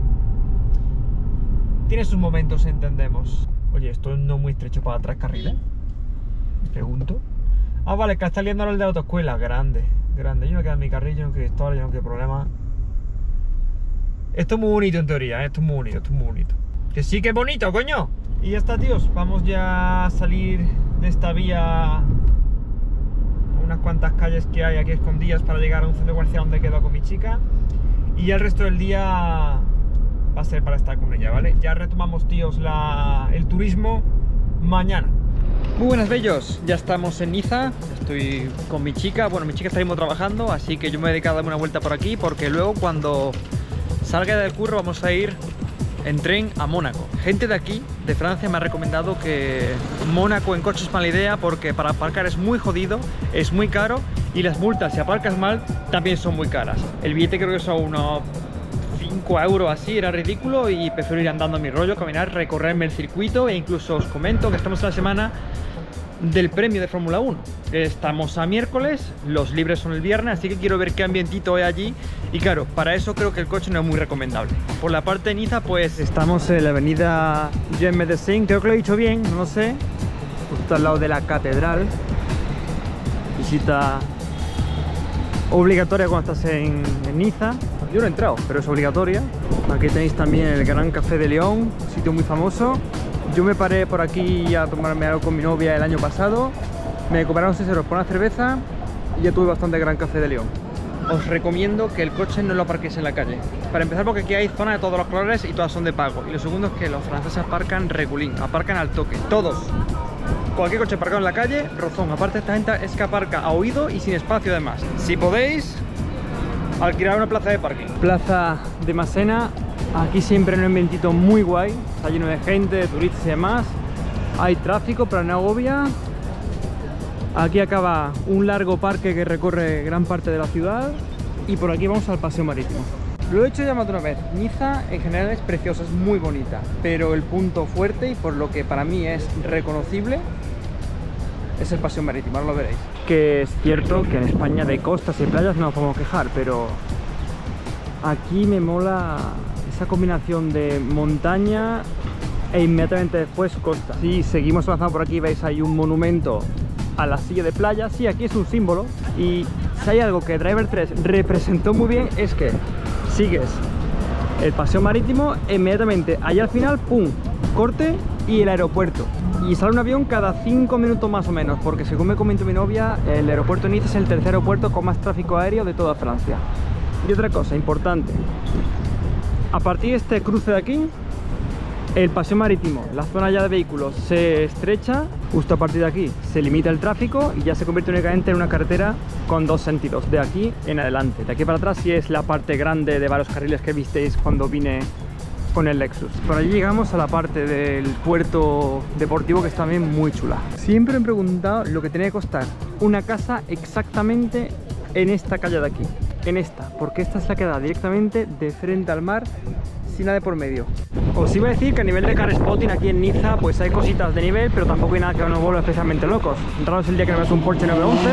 S1: tiene sus momentos, entendemos. Oye, esto no es muy estrecho para tres carriles. Me pregunto. Ah, vale, que está liando ahora el de la autoescuela. Grande, grande. Yo me quedo en mi carril, yo no quiero historia, yo no quiero problema. Esto es muy bonito en teoría, ¿eh? Esto es muy bonito, esto es muy bonito. Que sí que es bonito, coño. Y ya está, tíos. Vamos ya a salir de esta vía a unas cuantas calles que hay aquí escondidas para llegar a un centro comercial donde quedo con mi chica. Y ya el resto del día va a ser para estar con ella, ¿vale? Ya retomamos, tíos, la, el turismo mañana. Muy buenas, bellos. Ya estamos en Niza. Estoy con mi chica. Bueno, mi chica está mismo trabajando, así que yo me he dedicado a darme una vuelta por aquí porque luego cuando salga del curro vamos a ir en tren a Mónaco. Gente de aquí, de Francia, me ha recomendado que Mónaco en coche es mala idea porque para aparcar es muy jodido, es muy caro y las multas si aparcas mal también son muy caras. El billete creo que son unos cinco euros así, era ridículo y prefiero ir andando a mi rollo, caminar, recorrerme el circuito e incluso os comento que estamos en la semana del premio de Fórmula uno. Estamos a miércoles, los libres son el viernes, así que quiero ver qué ambientito hay allí. Y claro, para eso creo que el coche no es muy recomendable. Por la parte de Niza, pues estamos en la avenida Jean Médecin, creo que lo he dicho bien, no lo sé, justo al lado de la catedral. Visita obligatoria cuando estás en, en Niza. Yo no he entrado, pero es obligatoria. Aquí tenéis también el Gran Café de León, un sitio muy famoso. Yo me paré por aquí a tomarme algo con mi novia el año pasado. Me cobraron seis euros por una cerveza y ya tuve bastante Gran Café de León. Os recomiendo que el coche no lo aparquéis en la calle. Para empezar, porque aquí hay zonas de todos los colores y todas son de pago. Y lo segundo es que los franceses aparcan regulín, aparcan al toque, todos. Cualquier coche aparcado en la calle, rozón. Aparte, esta gente es que aparca a oído y sin espacio además. Si podéis, alquilar una plaza de parking. Plaza de Masena. Aquí siempre en un ambientito muy guay. Está lleno de gente, de turistas y demás. Hay tráfico, pero no agobia. Aquí acaba un largo parque que recorre gran parte de la ciudad. Y por aquí vamos al paseo marítimo. Lo he hecho ya más de una vez. Niza en general es preciosa, es muy bonita. Pero el punto fuerte, y por lo que para mí es reconocible, es el paseo marítimo, ahora lo veréis. Que es cierto que en España de costas y playas no nos podemos quejar, pero aquí me mola esa combinación de montaña e inmediatamente después costa. Si seguimos avanzando por aquí, veis hay un monumento a la silla de playa. Sí, aquí es un símbolo, y si hay algo que Driver tres representó muy bien es que sigues el paseo marítimo, inmediatamente allá al final, pum, corte y el aeropuerto. Y sale un avión cada cinco minutos más o menos, porque según me comentó mi novia, el aeropuerto de Niza es el tercer aeropuerto con más tráfico aéreo de toda Francia. Y otra cosa importante, a partir de este cruce de aquí, el paseo marítimo, la zona ya de vehículos se estrecha, justo a partir de aquí se limita el tráfico y ya se convierte únicamente en una carretera con dos sentidos, de aquí en adelante. De aquí para atrás sí es la parte grande de varios carriles que visteis cuando vine con el Lexus. Por allí llegamos a la parte del puerto deportivo, que es también muy chula. Siempre me he preguntado lo que tenía que costar una casa exactamente en esta calle de aquí, en esta, porque esta es la que da directamente de frente al mar, sin nada de por medio. Os iba a decir que a nivel de car spotting aquí en Niza pues hay cositas de nivel, pero tampoco hay nada que nos vuelva especialmente locos. Raro es el día que no ves un Porsche nueve once.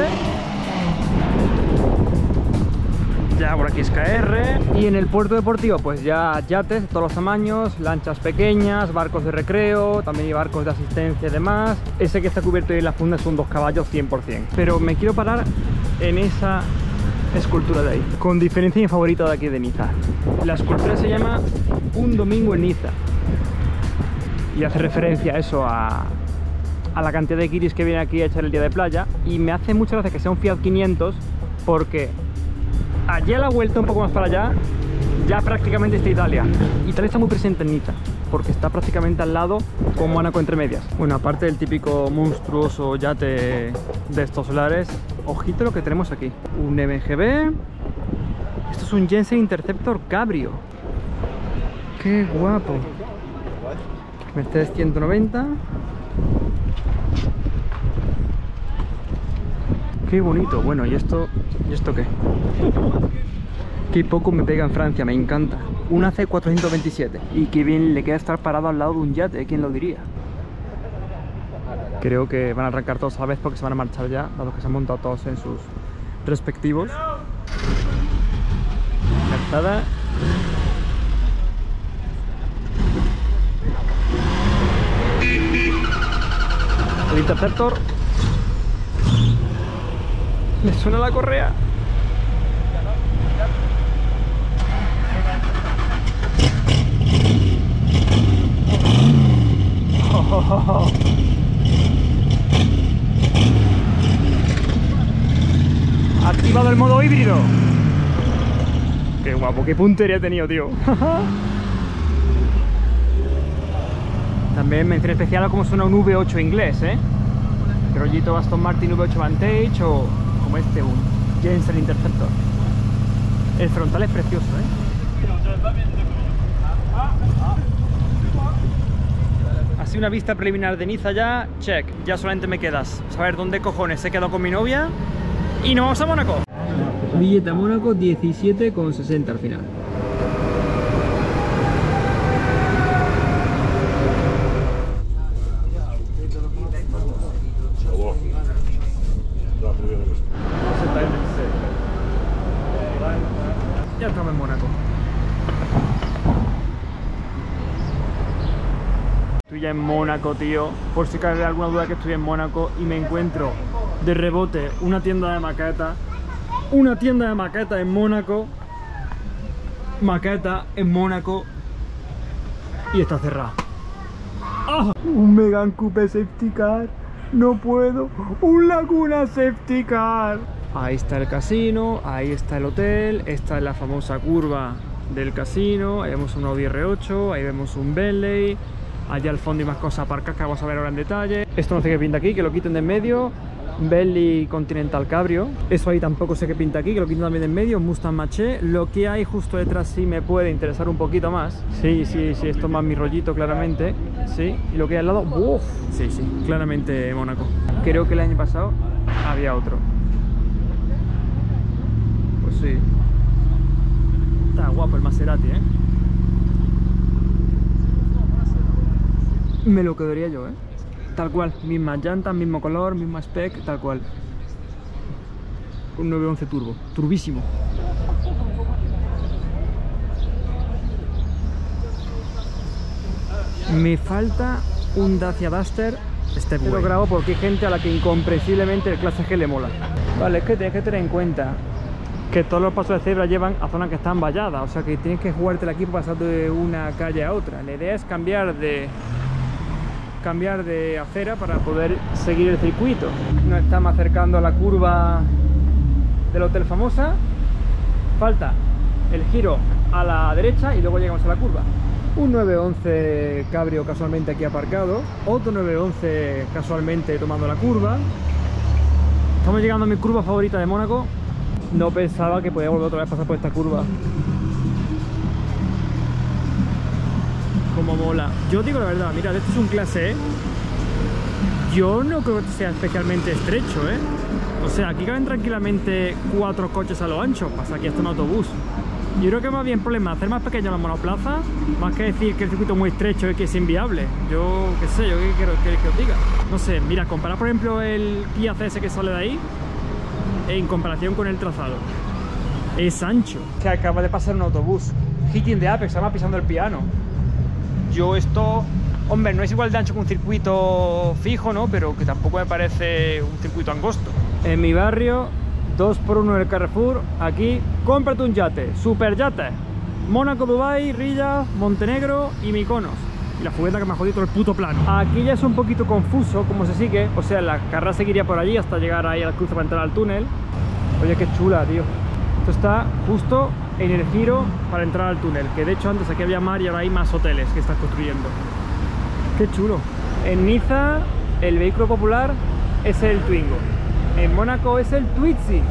S1: Ya por aquí es K R. Y en el puerto deportivo pues ya yates de todos los tamaños, lanchas pequeñas, barcos de recreo, también hay barcos de asistencia y demás. Ese que está cubierto en la funda es un dos caballos cien por cien. Pero me quiero parar en esa escultura de ahí, con diferencia mi favorita de aquí de Niza. La escultura se llama Un domingo en Niza y hace referencia a eso, a, a la cantidad de guiris que viene aquí a echar el día de playa, y me hace mucha gracia que sea un Fiat quinientos, porque allí a la vuelta, un poco más para allá, ya prácticamente está Italia. Italia está muy presente en Niza, porque está prácticamente al lado con Mónaco entre medias. Bueno, aparte del típico monstruoso yate de estos solares, ojito lo que tenemos aquí. Un M G B. Esto es un Jensen Interceptor Cabrio. ¡Qué guapo! Mercedes ciento noventa. ¡Qué bonito! Bueno, ¿y esto? ¿Y esto qué? Qué poco me pega en Francia, me encanta. Una C cuatrocientos veintisiete. Y qué bien le queda estar parado al lado de un yate, ¿quién lo diría? Creo que van a arrancar todos a la vez porque se van a marchar ya, dado que se han montado todos en sus respectivos. Calzada. El Interceptor. Me suena la correa. Oh, oh, oh, oh. Activado el modo híbrido. Qué guapo, qué puntería he tenido, tío. También mención especial a cómo suena un V ocho inglés, ¿eh? El rollito Aston Martin V ocho Vantage, o como este, un Jensen Interceptor. El frontal es precioso, ¿eh? Así una vista preliminar de Niza ya, check. Ya solamente me quedas saber dónde cojones he quedado con mi novia y nos vamos a Mónaco. Billete a Mónaco diecisiete con sesenta al final. Ya estamos en Mónaco. Estoy ya en Mónaco, tío. Por si cabe alguna duda que estoy en Mónaco y me encuentro de rebote una tienda de maquetas. Una tienda de maquetas en Mónaco. Maqueta en Mónaco. Y está cerrada. ¡Ah! Un Megane Coupe Safety Car. No puedo. Un Laguna Safety Car. Ahí está el casino. Ahí está el hotel. Esta es la famosa curva del casino. Ahí vemos un Audi R ocho. Ahí vemos un Bentley. Allá al fondo hay más cosas aparcadas que vamos a ver ahora en detalle. Esto no sé qué pinta aquí, que lo quiten de en medio. Bentley Continental Cabrio. Eso ahí tampoco sé qué pinta aquí, que lo quiten también de en medio. Mustang Mach-E. Lo que hay justo detrás sí me puede interesar un poquito más. Sí, sí, sí, esto es más mi rollito claramente. Sí, y lo que hay al lado, ¡uf! Sí, sí, claramente Mónaco. Creo que el año pasado había otro. Pues sí. Está guapo el Maserati, ¿eh? Me lo quedaría yo, ¿eh? Tal cual, mismas llantas, mismo color, misma spec, tal cual. Un nueve once turbo, turbísimo. Me falta un Dacia Duster Stepway. Lo grabo porque hay gente a la que incomprensiblemente el clase G le mola. Vale, es que tienes que tener en cuenta que todos los pasos de cebra llevan a zonas que están valladas, o sea que tienes que jugártela aquí para pasar de una calle a otra. La idea es cambiar de cambiar de acera para poder seguir el circuito. Nos estamos acercando a la curva del Hotel Famosa. Falta el giro a la derecha y luego llegamos a la curva. Un nueve once Cabrio casualmente aquí aparcado. Otro nueve once casualmente tomando la curva. Estamos llegando a mi curva favorita de Mónaco. No pensaba que podía volver otra vez a pasar por esta curva. Como mola. Yo digo la verdad, mirad, este es un clase E. Yo no creo que sea especialmente estrecho, ¿eh? O sea, aquí caben tranquilamente cuatro coches a lo ancho. Pasa aquí hasta un autobús. Yo creo que más bien problema hacer más pequeña la monoplaza, más que decir que el circuito es muy estrecho y que es inviable. Yo qué sé, yo qué quiero que, que os diga. No sé, mira, comparar por ejemplo el Kia C S que sale de ahí en comparación con el trazado. Es ancho. Que acaba de pasar un autobús. Hitting the Apex, se llama pisando el piano. Yo esto, hombre, no es igual de ancho que un circuito fijo, ¿no? Pero que tampoco me parece un circuito angosto. En mi barrio, dos por uno en el Carrefour, aquí, cómprate un yate, super yate. Mónaco, Dubái, Riyadh, Montenegro y Mykonos. Y la jugueta que me ha jodido todo el puto plan. Aquí ya es un poquito confuso cómo se sigue, o sea, la carrera seguiría por allí hasta llegar ahí al cruce para entrar al túnel. Oye, qué chula, tío. Esto está justo en el giro para entrar al túnel, que de hecho antes aquí había mar y ahora hay más hoteles que están construyendo. Qué chulo. En Niza el vehículo popular es el Twingo. En Mónaco es el Twizy.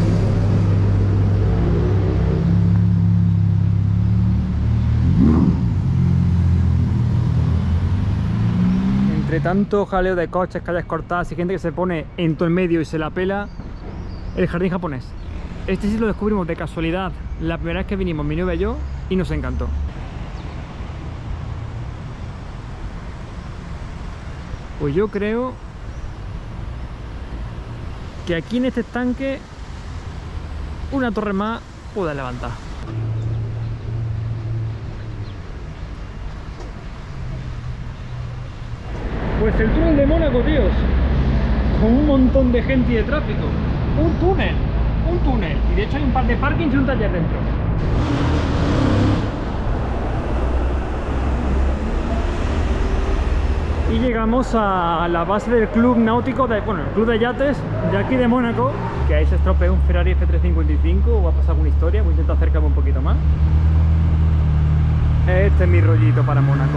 S1: Entre tanto jaleo de coches, calles cortadas y gente que se pone en todo el medio y se la pela, el jardín japonés. Este sí lo descubrimos de casualidad la primera vez que vinimos mi novia y yo y nos encantó. Pues yo creo que aquí en este estanque una torre más puede levantar. Pues el túnel de Mónaco, tíos, con un montón de gente y de tráfico. Un túnel. Un túnel, y de hecho hay un par de parkings y un taller dentro. Y llegamos a la base del club náutico, de, bueno, el club de yates de aquí de Mónaco, que ahí se estropea un Ferrari F trescientos cincuenta y cinco, o va a pasar alguna historia, voy a intentar acercarme un poquito más. Este es mi rollito para Mónaco.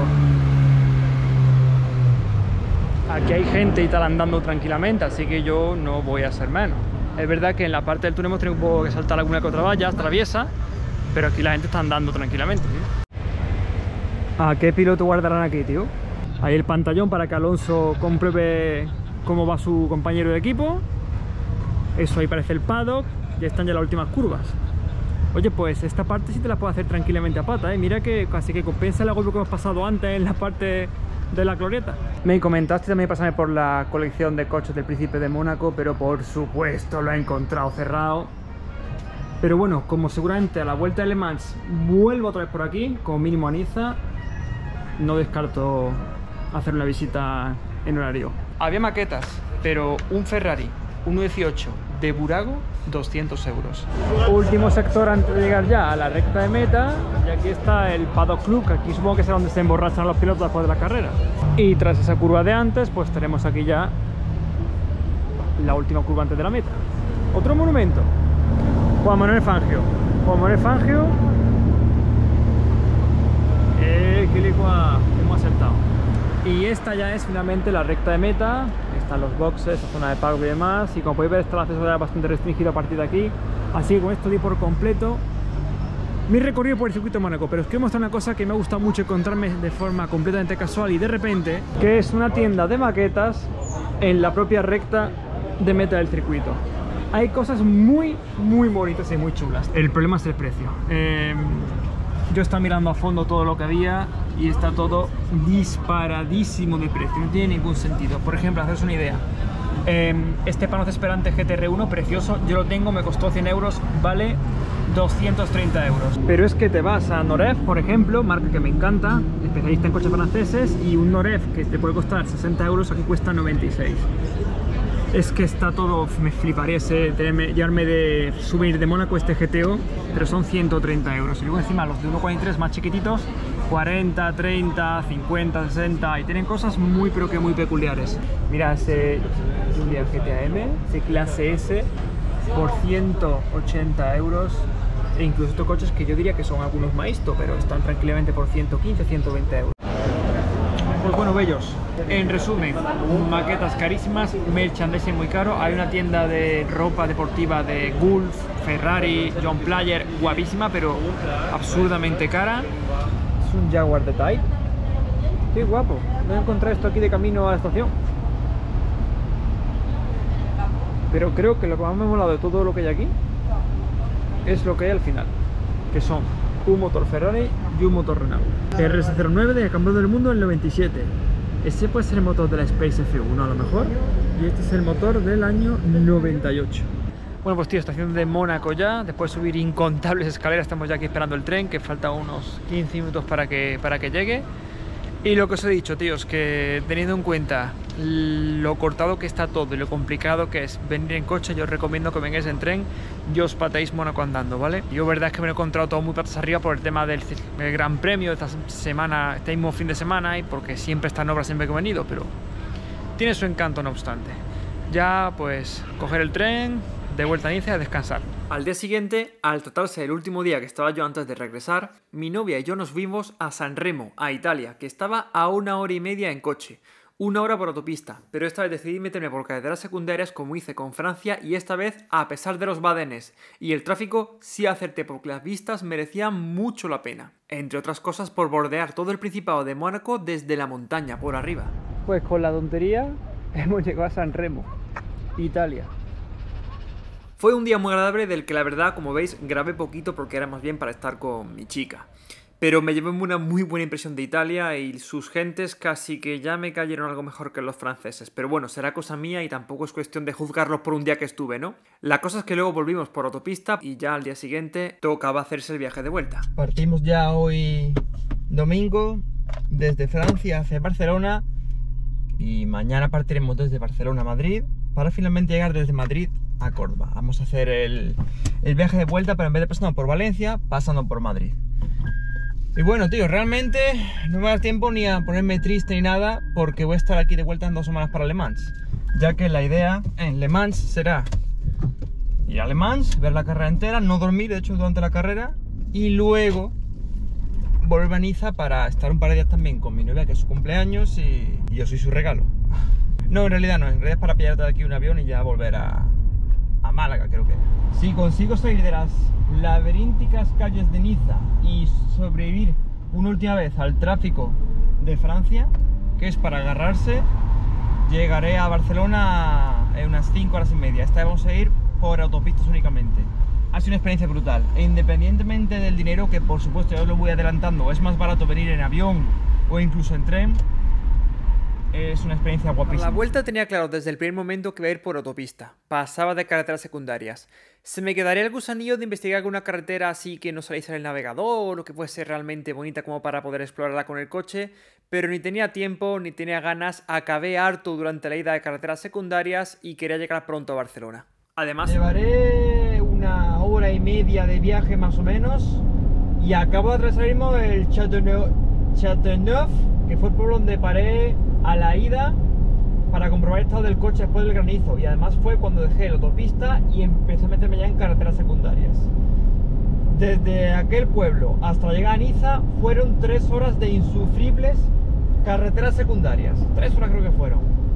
S1: Aquí hay gente y tal andando tranquilamente, así que yo no voy a ser menos. Es verdad que en la parte del túnel hemos tenido un poco que saltar alguna que otra valla traviesa, pero aquí la gente está andando tranquilamente, tío. ¿A qué piloto guardarán aquí, tío? Ahí el pantallón para que Alonso compruebe cómo va su compañero de equipo. Eso ahí parece el paddock. Ya están ya las últimas curvas. Oye, pues esta parte sí te la puedo hacer tranquilamente a pata, ¿eh? Mira que casi que compensa el agobio que hemos pasado antes en la parte de la glorieta. Me comentaste también pasarme por la colección de coches del Príncipe de Mónaco, pero por supuesto lo he encontrado cerrado.
S3: Pero bueno, como seguramente a la vuelta de Le Mans vuelvo otra vez por aquí, como mínimo a Niza, no descarto hacer una visita en horario. Había maquetas, pero un Ferrari uno dieciocho de Burago, doscientos euros. Último sector antes de llegar ya a la recta de meta, y aquí está el Paddock Club, que aquí supongo que es donde se emborrachan los pilotos después de la carrera. Y tras esa curva de antes, pues tenemos aquí ya la última curva antes de la meta. Otro monumento, Juan Manuel Fangio. Juan Manuel Fangio. Eh, qué licua, hemos acertado. Y esta ya es finalmente la recta de meta. Están los boxes, la zona de pago y demás. Y como podéis ver, está el acceso ya bastante restringido a partir de aquí. Así que con esto di por completo mi recorrido por el circuito de Mónaco. Pero os quiero mostrar una cosa que me ha gustado mucho encontrarme de forma completamente casual y de repente, que es una tienda de maquetas en la propia recta de meta del circuito. Hay cosas muy, muy bonitas y muy chulas. El problema es el precio. Eh, yo estaba mirando a fondo todo lo que había y está todo disparadísimo de precio. No tiene ningún sentido. Por ejemplo, haceros una idea. Eh, este Panos Esperante G T R uno, precioso, yo lo tengo, me costó cien euros, vale doscientos treinta euros. Pero es que te vas a Noref, por ejemplo, marca que me encanta, especialista en coches franceses, y un Noref que te puede costar sesenta euros, aquí cuesta noventa y seis. Es que está todo, me fliparía ese, tenerme, llevarme de souvenir de Mónaco este G T O, pero son ciento treinta euros. Y luego encima los de uno cuarenta y tres más chiquititos, cuarenta, treinta, cincuenta, sesenta, y tienen cosas muy pero que muy peculiares. Mira ese Giulia G T A M, ese clase S, por ciento ochenta euros. E incluso estos coches que yo diría que son algunos Maisto, pero están tranquilamente por ciento quince, ciento veinte euros. Pues bueno, bellos, en resumen, maquetas carísimas, merchandising muy caro. Hay una tienda de ropa deportiva de Gulf, Ferrari, John Player, guapísima, pero absurdamente cara. Es un Jaguar de Type. Qué guapo, no he encontrado esto aquí de camino a la estación. Pero creo que lo que más me ha molado de todo lo que hay aquí es lo que hay al final, que son un motor Ferrari y un motor Renault. R S cero nueve de campeón del mundo en el noventa y siete. Ese puede ser el motor de la Space F uno a lo mejor. Y este es el motor del año noventa y ocho. Bueno, pues tío, estación de Mónaco ya. Después de subir incontables escaleras, estamos ya aquí esperando el tren, que falta unos quince minutos para que, para que llegue. Y lo que os he dicho, tíos, que teniendo en cuenta lo cortado que está todo y lo complicado que es venir en coche, yo os recomiendo que vengáis en tren y os patéis Mónaco andando, ¿vale? Yo verdad es que me lo he encontrado todo muy patas arriba por el tema del, del Gran Premio de esta semana, este mismo fin de semana, y porque siempre está en obra siempre que he venido, pero tiene su encanto no obstante. Ya pues coger el tren, de vuelta a Niza, a descansar.
S7: Al día siguiente, al tratarse del último día que estaba yo antes de regresar, mi novia y yo nos fuimos a San Remo, a Italia, que estaba a una hora y media en coche. Una hora por autopista, pero esta vez decidí meterme por carreteras secundarias como hice con Francia, y esta vez, a pesar de los badenes y el tráfico, sí acerté porque las vistas merecían mucho la pena. Entre otras cosas por bordear todo el Principado de Mónaco desde la montaña por arriba.
S3: Pues con la tontería hemos llegado a San Remo, Italia.
S7: Fue un día muy agradable del que la verdad, como veis, grabé poquito porque era más bien para estar con mi chica. Pero me llevé una muy buena impresión de Italia y sus gentes casi que ya me cayeron algo mejor que los franceses. Pero bueno, será cosa mía y tampoco es cuestión de juzgarlos por un día que estuve, ¿no? La cosa es que luego volvimos por autopista y ya al día siguiente tocaba hacerse el viaje de vuelta.
S3: Partimos ya hoy domingo desde Francia hacia Barcelona y mañana partiremos desde Barcelona a Madrid para finalmente llegar desde Madrid a Córdoba. Vamos a hacer el, el viaje de vuelta, pero en vez de pasando por Valencia, pasando por Madrid. Y bueno, tío, realmente no me da tiempo ni a ponerme triste ni nada, porque voy a estar aquí de vuelta en dos semanas para Le Mans, ya que la idea en Le Mans será ir a Le Mans, ver la carrera entera, no dormir, de hecho, durante la carrera, y luego volver a Niza para estar un par de días también con mi novia, que es su cumpleaños, y, y yo soy su regalo. No, en realidad no, en realidad es para pillarte de aquí un avión y ya volver a, a Málaga, creo que. Si consigo salir de las laberínticas calles de Niza y sobrevivir una última vez al tráfico de Francia, que es para agarrarse, llegaré a Barcelona en unas cinco horas y media. Esta vez vamos a ir por autopistas únicamente. Ha sido una experiencia brutal, e independientemente del dinero, que por supuesto yo lo voy adelantando, es más barato venir en avión o incluso en tren,
S1: es una experiencia guapísima.
S7: La vuelta tenía claro desde el primer momento que iba a ir por autopista. Pasaba de carreteras secundarias. Se me quedaría el gusanillo de investigar alguna carretera así que no saliese en el navegador o que fuese realmente bonita como para poder explorarla con el coche, pero ni tenía tiempo ni tenía ganas, acabé harto durante la ida de carreteras secundarias y quería llegar pronto a Barcelona. Además,
S1: llevaré una hora y media de viaje más o menos y acabo de atravesar mismo el Châteauneuf, Châteauneuf, que fue el pueblo donde paré a la ida para comprobar el estado del coche después del granizo, y además fue cuando dejé la autopista y empecé a meterme ya en carreteras secundarias. Desde aquel pueblo hasta llegar a Niza fueron tres horas de insufribles carreteras secundarias, tres horas creo que fueron.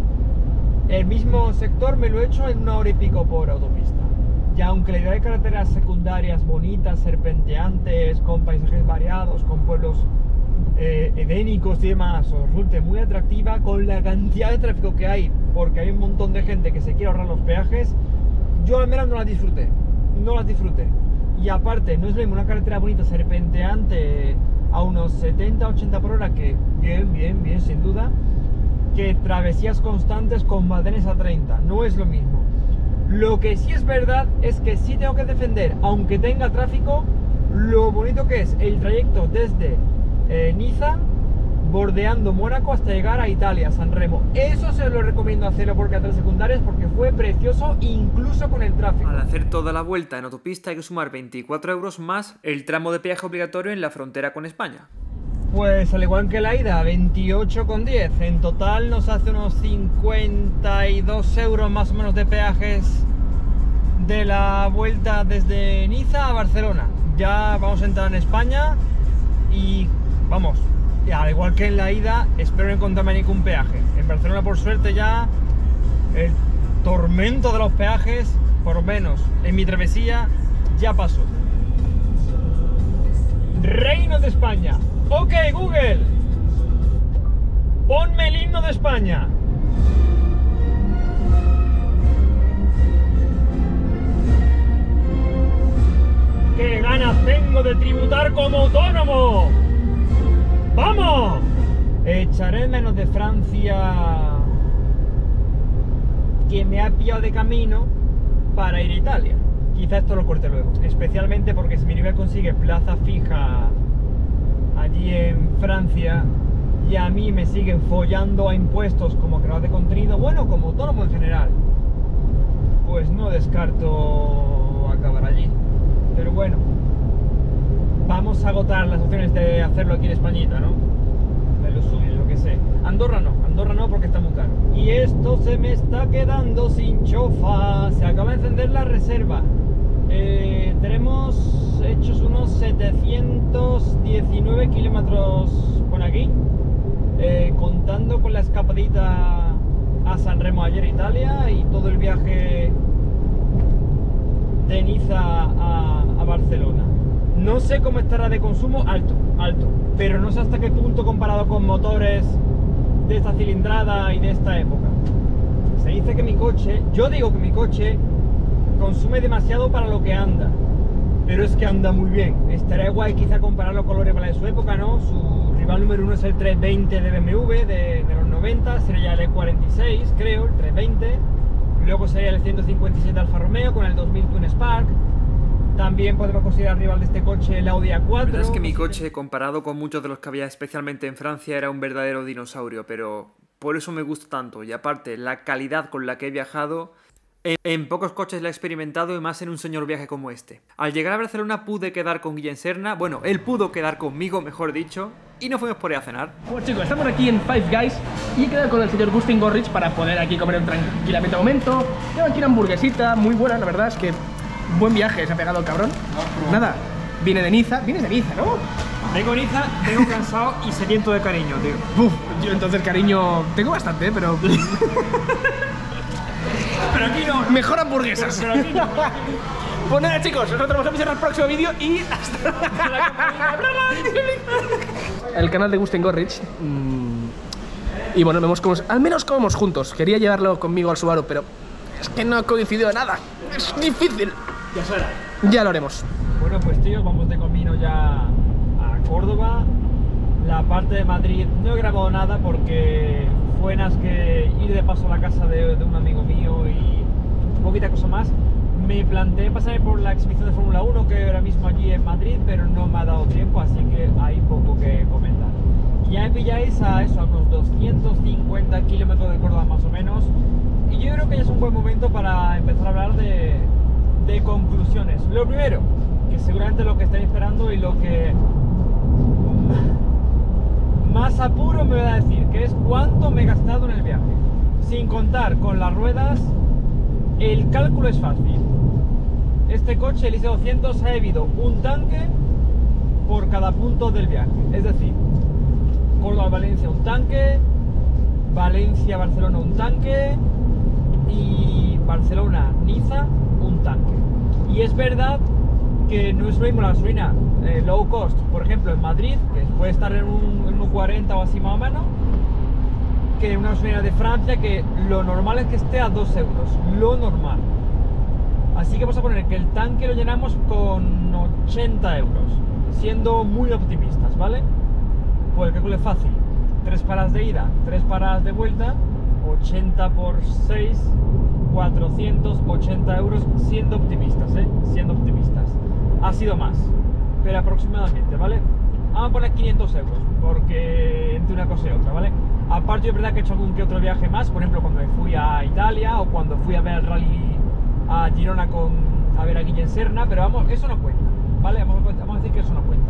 S1: El mismo sector me lo he hecho en una hora y pico por autopista. Y aunque la idea de carreteras secundarias bonitas, serpenteantes, con paisajes variados, con pueblos eh, edénicos y demás, os resulte muy atractiva, con la cantidad de tráfico que hay, porque hay un montón de gente que se quiere ahorrar los peajes, yo al menos no las disfruté, no las disfruté. Y aparte, no es lo mismo una carretera bonita, serpenteante, a unos setenta a ochenta por hora, que bien, bien, bien, sin duda, que travesías constantes con badenes a treinta, no es lo mismo. Lo que sí es verdad es que sí tengo que defender, aunque tenga tráfico, lo bonito que es el trayecto desde eh, Niza, bordeando Mónaco hasta llegar a Italia, San Remo. Eso se lo recomiendo hacerlo por carreteras secundarias porque fue precioso incluso con el tráfico.
S7: Al hacer toda la vuelta en autopista hay que sumar veinticuatro euros más el tramo de peaje obligatorio en la frontera con España.
S1: Pues al igual que la ida, veintiocho con diez. En total nos hace unos cincuenta y dos euros más o menos de peajes de la vuelta desde Niza a Barcelona. Ya vamos a entrar en España y vamos, y al igual que en la ida, espero no encontrarme ningún peaje. En Barcelona, por suerte, ya el tormento de los peajes, por lo menos en mi travesía, ya pasó. Reino de España. Ok, Google, ponme el himno de España. ¡Qué ganas tengo de tributar como autónomo! ¡Vamos! Echaré menos de Francia, que me ha pillado de camino para ir a Italia. Quizá esto lo corte luego, especialmente porque si mi nivel consigue plaza fija allí en Francia y a mí me siguen follando a impuestos como creador de contenido, bueno, como autónomo en general, pues no descarto acabar allí. Pero bueno, vamos a agotar las opciones de hacerlo aquí en Españita, ¿no? De lo suyo, yo que sé. Andorra no, Andorra no porque está muy caro. Y esto se me está quedando sin chofa. Se acaba de encender la reserva. Eh, tenemos hechos unos setecientos diecinueve kilómetros por aquí, eh, contando con la escapadita a San Remo ayer Italia y todo el viaje de Niza a, a Barcelona. No sé cómo estará de consumo, alto, alto, pero no sé hasta qué punto comparado con motores de esta cilindrada y de esta época. Se dice que mi coche, yo digo que mi coche consume demasiado para lo que anda, pero es que anda muy bien. Estaría guay quizá compararlo con los rivales de su época, ¿no? Su rival número uno es el trescientos veinte de B M W de, de los noventa, sería el E cuarenta y seis, creo, el trescientos veinte. Luego sería el ciento cincuenta y siete Alfa Romeo con el dos mil Twin Spark. También podemos considerar rival de este coche el Audi A cuatro.
S7: La verdad es que mi coche, comparado con muchos de los que había especialmente en Francia, era un verdadero dinosaurio, pero por eso me gusta tanto. Y aparte, la calidad con la que he viajado, en, en pocos coches la he experimentado y más en un señor viaje como este. Al llegar a Barcelona pude quedar con Guillem Serna, bueno, él pudo quedar conmigo, mejor dicho, y nos fuimos por ahí a cenar.
S5: Pues chicos, estamos aquí en Five Guys y he quedado con el señor Gustin Gorrich para poder aquí comer un tranquilamente momento. Tengo aquí una hamburguesita muy buena, la verdad es que buen viaje se ha pegado el cabrón. Nada, viene de Niza, vienes de Niza, ¿no?
S1: Vengo a Niza, vengo cansado y sediento de cariño, tío.
S5: Uf, yo entonces cariño tengo bastante, pero...
S1: pero aquí no.
S5: Mejor hamburguesas.
S1: Pero, pero aquí no.
S5: Pues nada chicos, nosotros nos vemos en el próximo vídeo y hasta el canal de Gustin Gorrich. Mmm, y bueno, vemos cómo, al menos comemos juntos. Quería llevarlo conmigo al Subaru, pero es que no ha coincidido nada. Es difícil.
S1: Ya será.
S5: Ya lo haremos.
S1: Bueno, pues tíos, vamos de camino ya a Córdoba. La parte de Madrid no he grabado nada porque fue buenas que ir de paso a la casa de, de un amigo mío y poquita cosa más. Me planteé pasarme por la exhibición de Fórmula uno que ahora mismo allí en Madrid, pero no me ha dado tiempo, así que hay poco que comentar. Ya me pilláis a eso, a unos doscientos cincuenta kilómetros de Córdoba más o menos, y yo creo que ya es un buen momento para empezar a hablar de, de conclusiones. Lo primero, que seguramente lo que estáis esperando y lo que más apuro me va a decir, que es cuánto me he gastado en el viaje. Sin contar con las ruedas, el cálculo es fácil. Este coche, el I C doscientos, ha bebido un tanque por cada punto del viaje. Es decir, Córdoba-Valencia un tanque, Valencia-Barcelona un tanque y Barcelona-Niza un tanque. Y es verdad que no es lo mismo la gasolina eh, low cost, por ejemplo en Madrid, que puede estar en un, en un cuarenta o así más o menos, que una gasolina de Francia, que lo normal es que esté a dos euros, lo normal. Así que vamos a poner que el tanque lo llenamos con ochenta euros, siendo muy optimistas, ¿vale? Pues el cálculo es fácil, tres paradas de ida, tres paradas de vuelta, ochenta por seis, cuatrocientos ochenta euros, siendo optimistas, ¿eh? Siendo optimistas. Ha sido más, pero aproximadamente, ¿vale? Vamos a poner quinientos euros, porque entre una cosa y otra, ¿vale? Aparte, es verdad que he hecho algún que otro viaje más, por ejemplo, cuando me fui a Italia o cuando fui a ver el rally a Girona con, a ver a Guillén Serna, pero vamos, eso no cuenta, ¿vale? Vamos a, vamos a decir que eso no cuenta.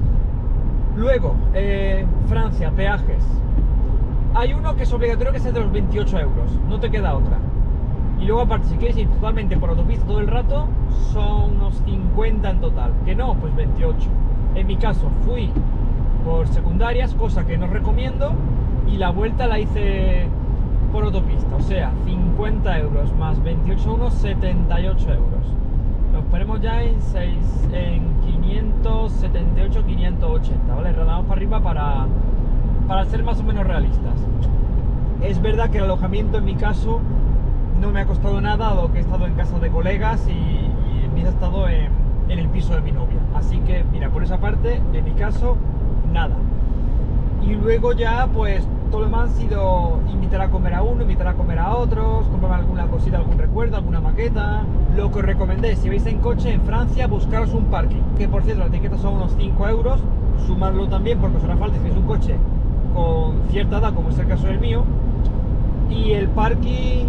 S1: Luego, eh, Francia, peajes. Hay uno que es obligatorio, que es el de los veintiocho euros, no te queda otra. Y luego aparte, si quieres ir totalmente por autopista todo el rato, son unos cincuenta en total. Que no, pues veintiocho. En mi caso, fui por secundarias, cosa que no recomiendo, y la vuelta la hice por autopista, o sea, cincuenta euros más veintiocho, unos setenta y ocho euros. Nos ponemos ya en, seis, en quinientos setenta y ocho, quinientos ochenta, ¿vale? Rodamos para arriba para, para ser más o menos realistas. Es verdad que el alojamiento en mi caso no me ha costado nada, dado que he estado en casa de colegas y, y mi he estado en, en el piso de mi novia. Así que, mira, por esa parte, en mi caso, nada. Y luego ya, pues, todo lo demás ha sido invitar a comer a uno, invitar a comer a otros, comprar alguna cosita, algún recuerdo, alguna maqueta. Lo que os recomendé, si vais en coche en Francia, buscaros un parking. Que, por cierto, las etiquetas son unos cinco euros, sumadlo también porque os hará falta si es un coche con cierta edad, como es el caso del mío. Y el parking,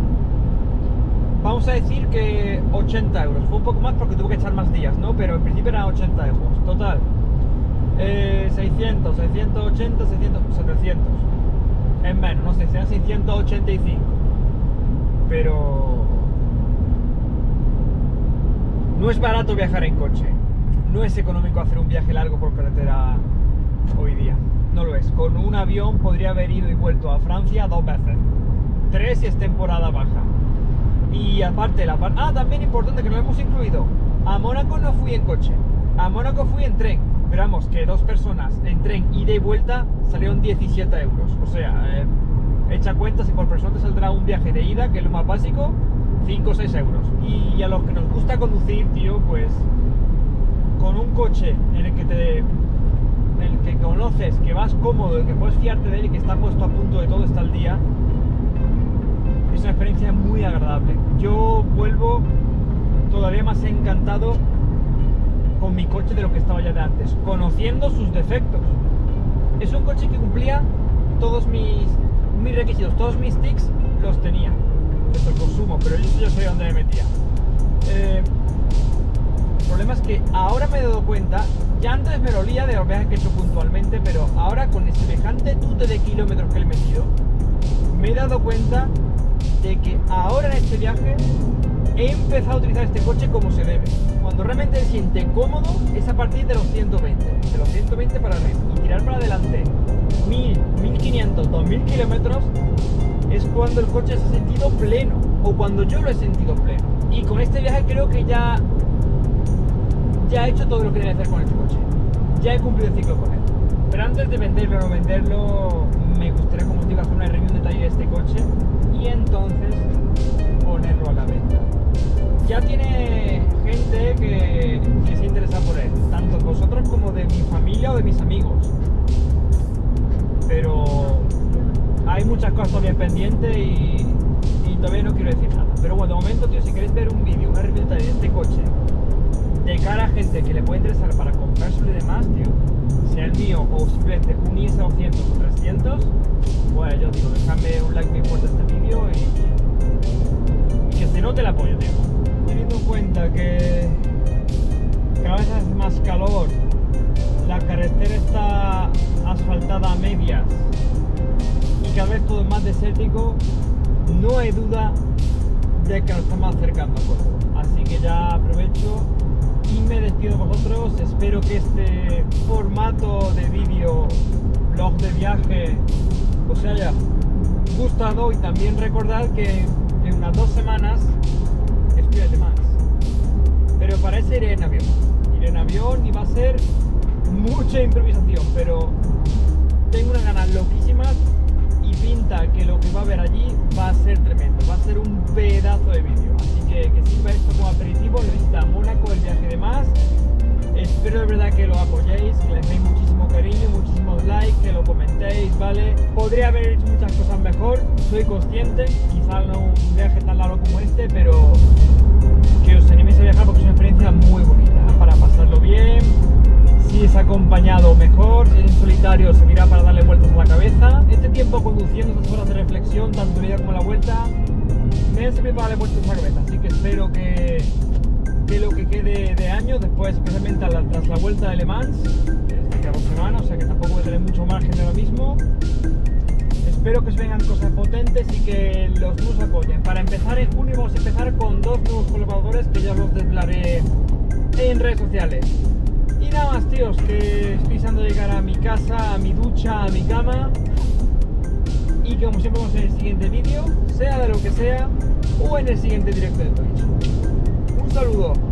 S1: vamos a decir que ochenta euros. Fue un poco más porque tuve que echar más días, ¿no? Pero en principio eran ochenta euros. Total, eh, seiscientos, seiscientos ochenta, seiscientos, setecientos. Es menos, no sé, sean seiscientos ochenta y cinco. Pero no es barato viajar en coche. No es económico hacer un viaje largo por carretera hoy día. No lo es. Con un avión podría haber ido y vuelto a Francia dos veces. Tres si es temporada baja. Y aparte, la parte... Ah, también importante que no lo hemos incluido. A Mónaco no fui en coche. A Mónaco fui en tren. Pero vamos, que dos personas en tren ida y vuelta salieron diecisiete euros. O sea, eh, echa cuenta si por persona te saldrá un viaje de ida, que es lo más básico, cinco o seis euros. Y a los que nos gusta conducir, tío, pues con un coche en el que te... en el que conoces, que vas cómodo, que puedes fiarte de él y que está puesto a punto de todo, está al día, es una experiencia muy agradable. Yo vuelvo todavía más encantado con mi coche de lo que estaba ya de antes, conociendo sus defectos. Es un coche que cumplía todos mis, mis requisitos, todos mis tics los tenía, desde el consumo, pero yo, yo sé dónde me metía. Eh, el problema es que ahora me he dado cuenta, ya antes me lo olía de los viajes que he hecho puntualmente, pero ahora con el semejante tute de kilómetros que le he metido, me he dado cuenta de que ahora en este viaje he empezado a utilizar este coche como se debe. Cuando realmente se siente cómodo es a partir de los ciento veinte, de los ciento veinte para arriba, y tirar para adelante mil, mil quinientos, dos mil kilómetros es cuando el coche se ha sentido pleno, o cuando yo lo he sentido pleno. Y con este viaje creo que ya ya he hecho todo lo que tenía que hacer con este coche, ya he cumplido el ciclo con él. Pero antes de venderlo o no venderlo, me gustaría, como os digo, hacer una review en detalle de este coche y entonces ponerlo a la venta. Ya tiene gente que, que se interesa por él, tanto vosotros como de mi familia o de mis amigos. Pero hay muchas cosas todavía pendientes y, y todavía no quiero decir nada. Pero bueno, de momento, tío, si queréis ver un vídeo, una review de este coche, de cara a gente que le puede interesar para comprárselo y demás, tío, sea el mío o simplemente un I S doscientos o trescientos, pues yo digo, dejadme un like bien fuerte a este vídeo y, y que se note el apoyo, tío. Teniendo en cuenta que cada vez hace más calor, la carretera está asfaltada a medias y cada vez todo es más desértico, no hay duda de que nos estamos acercando a Córdoba. Así que ya aprovecho y me despido de vosotros. Espero que este formato de vídeo, vlog de viaje, os haya gustado y también recordad que en unas dos semanas estoy en Le Mans. Pero para eso iré en avión. Iré en avión y va a ser mucha improvisación, pero tengo unas ganas loquísimas y pinta que lo que va a haber allí va a ser tremendo, va a ser un pedazo de vídeo. Así que que sirva esto como aperitivo, la visita a Mónaco, el viaje de más. Espero de verdad que lo apoyéis, que le deis muchísimo cariño, muchísimos likes, que lo comentéis, ¿vale? Podría haber hecho muchas cosas mejor, soy consciente, quizás no un viaje tan largo como este, pero que os animéis a viajar porque es una experiencia muy bonita, para pasarlo bien. Si es acompañado, mejor. Si es en solitario, servirá para darle vueltas a la cabeza. Este tiempo conduciendo, estas horas de reflexión, tanto en ida como en la vuelta, me han servido para darle vueltas a la cabeza. Así que espero que, que lo que quede de año, después, especialmente la, tras la vuelta de Le Mans, que queda dos semanas, o sea que tampoco voy a tener mucho margen de lo mismo. Espero que os vengan cosas potentes y que los nuevos apoyen. Para empezar en junio vamos a empezar con dos nuevos colaboradores que ya los desvelaré en redes sociales. Y nada más, tíos, que estoy deseando llegar a mi casa, a mi ducha, a mi cama. Y que como siempre vemos en el siguiente vídeo, sea de lo que sea, o en el siguiente directo de Twitch. Un saludo.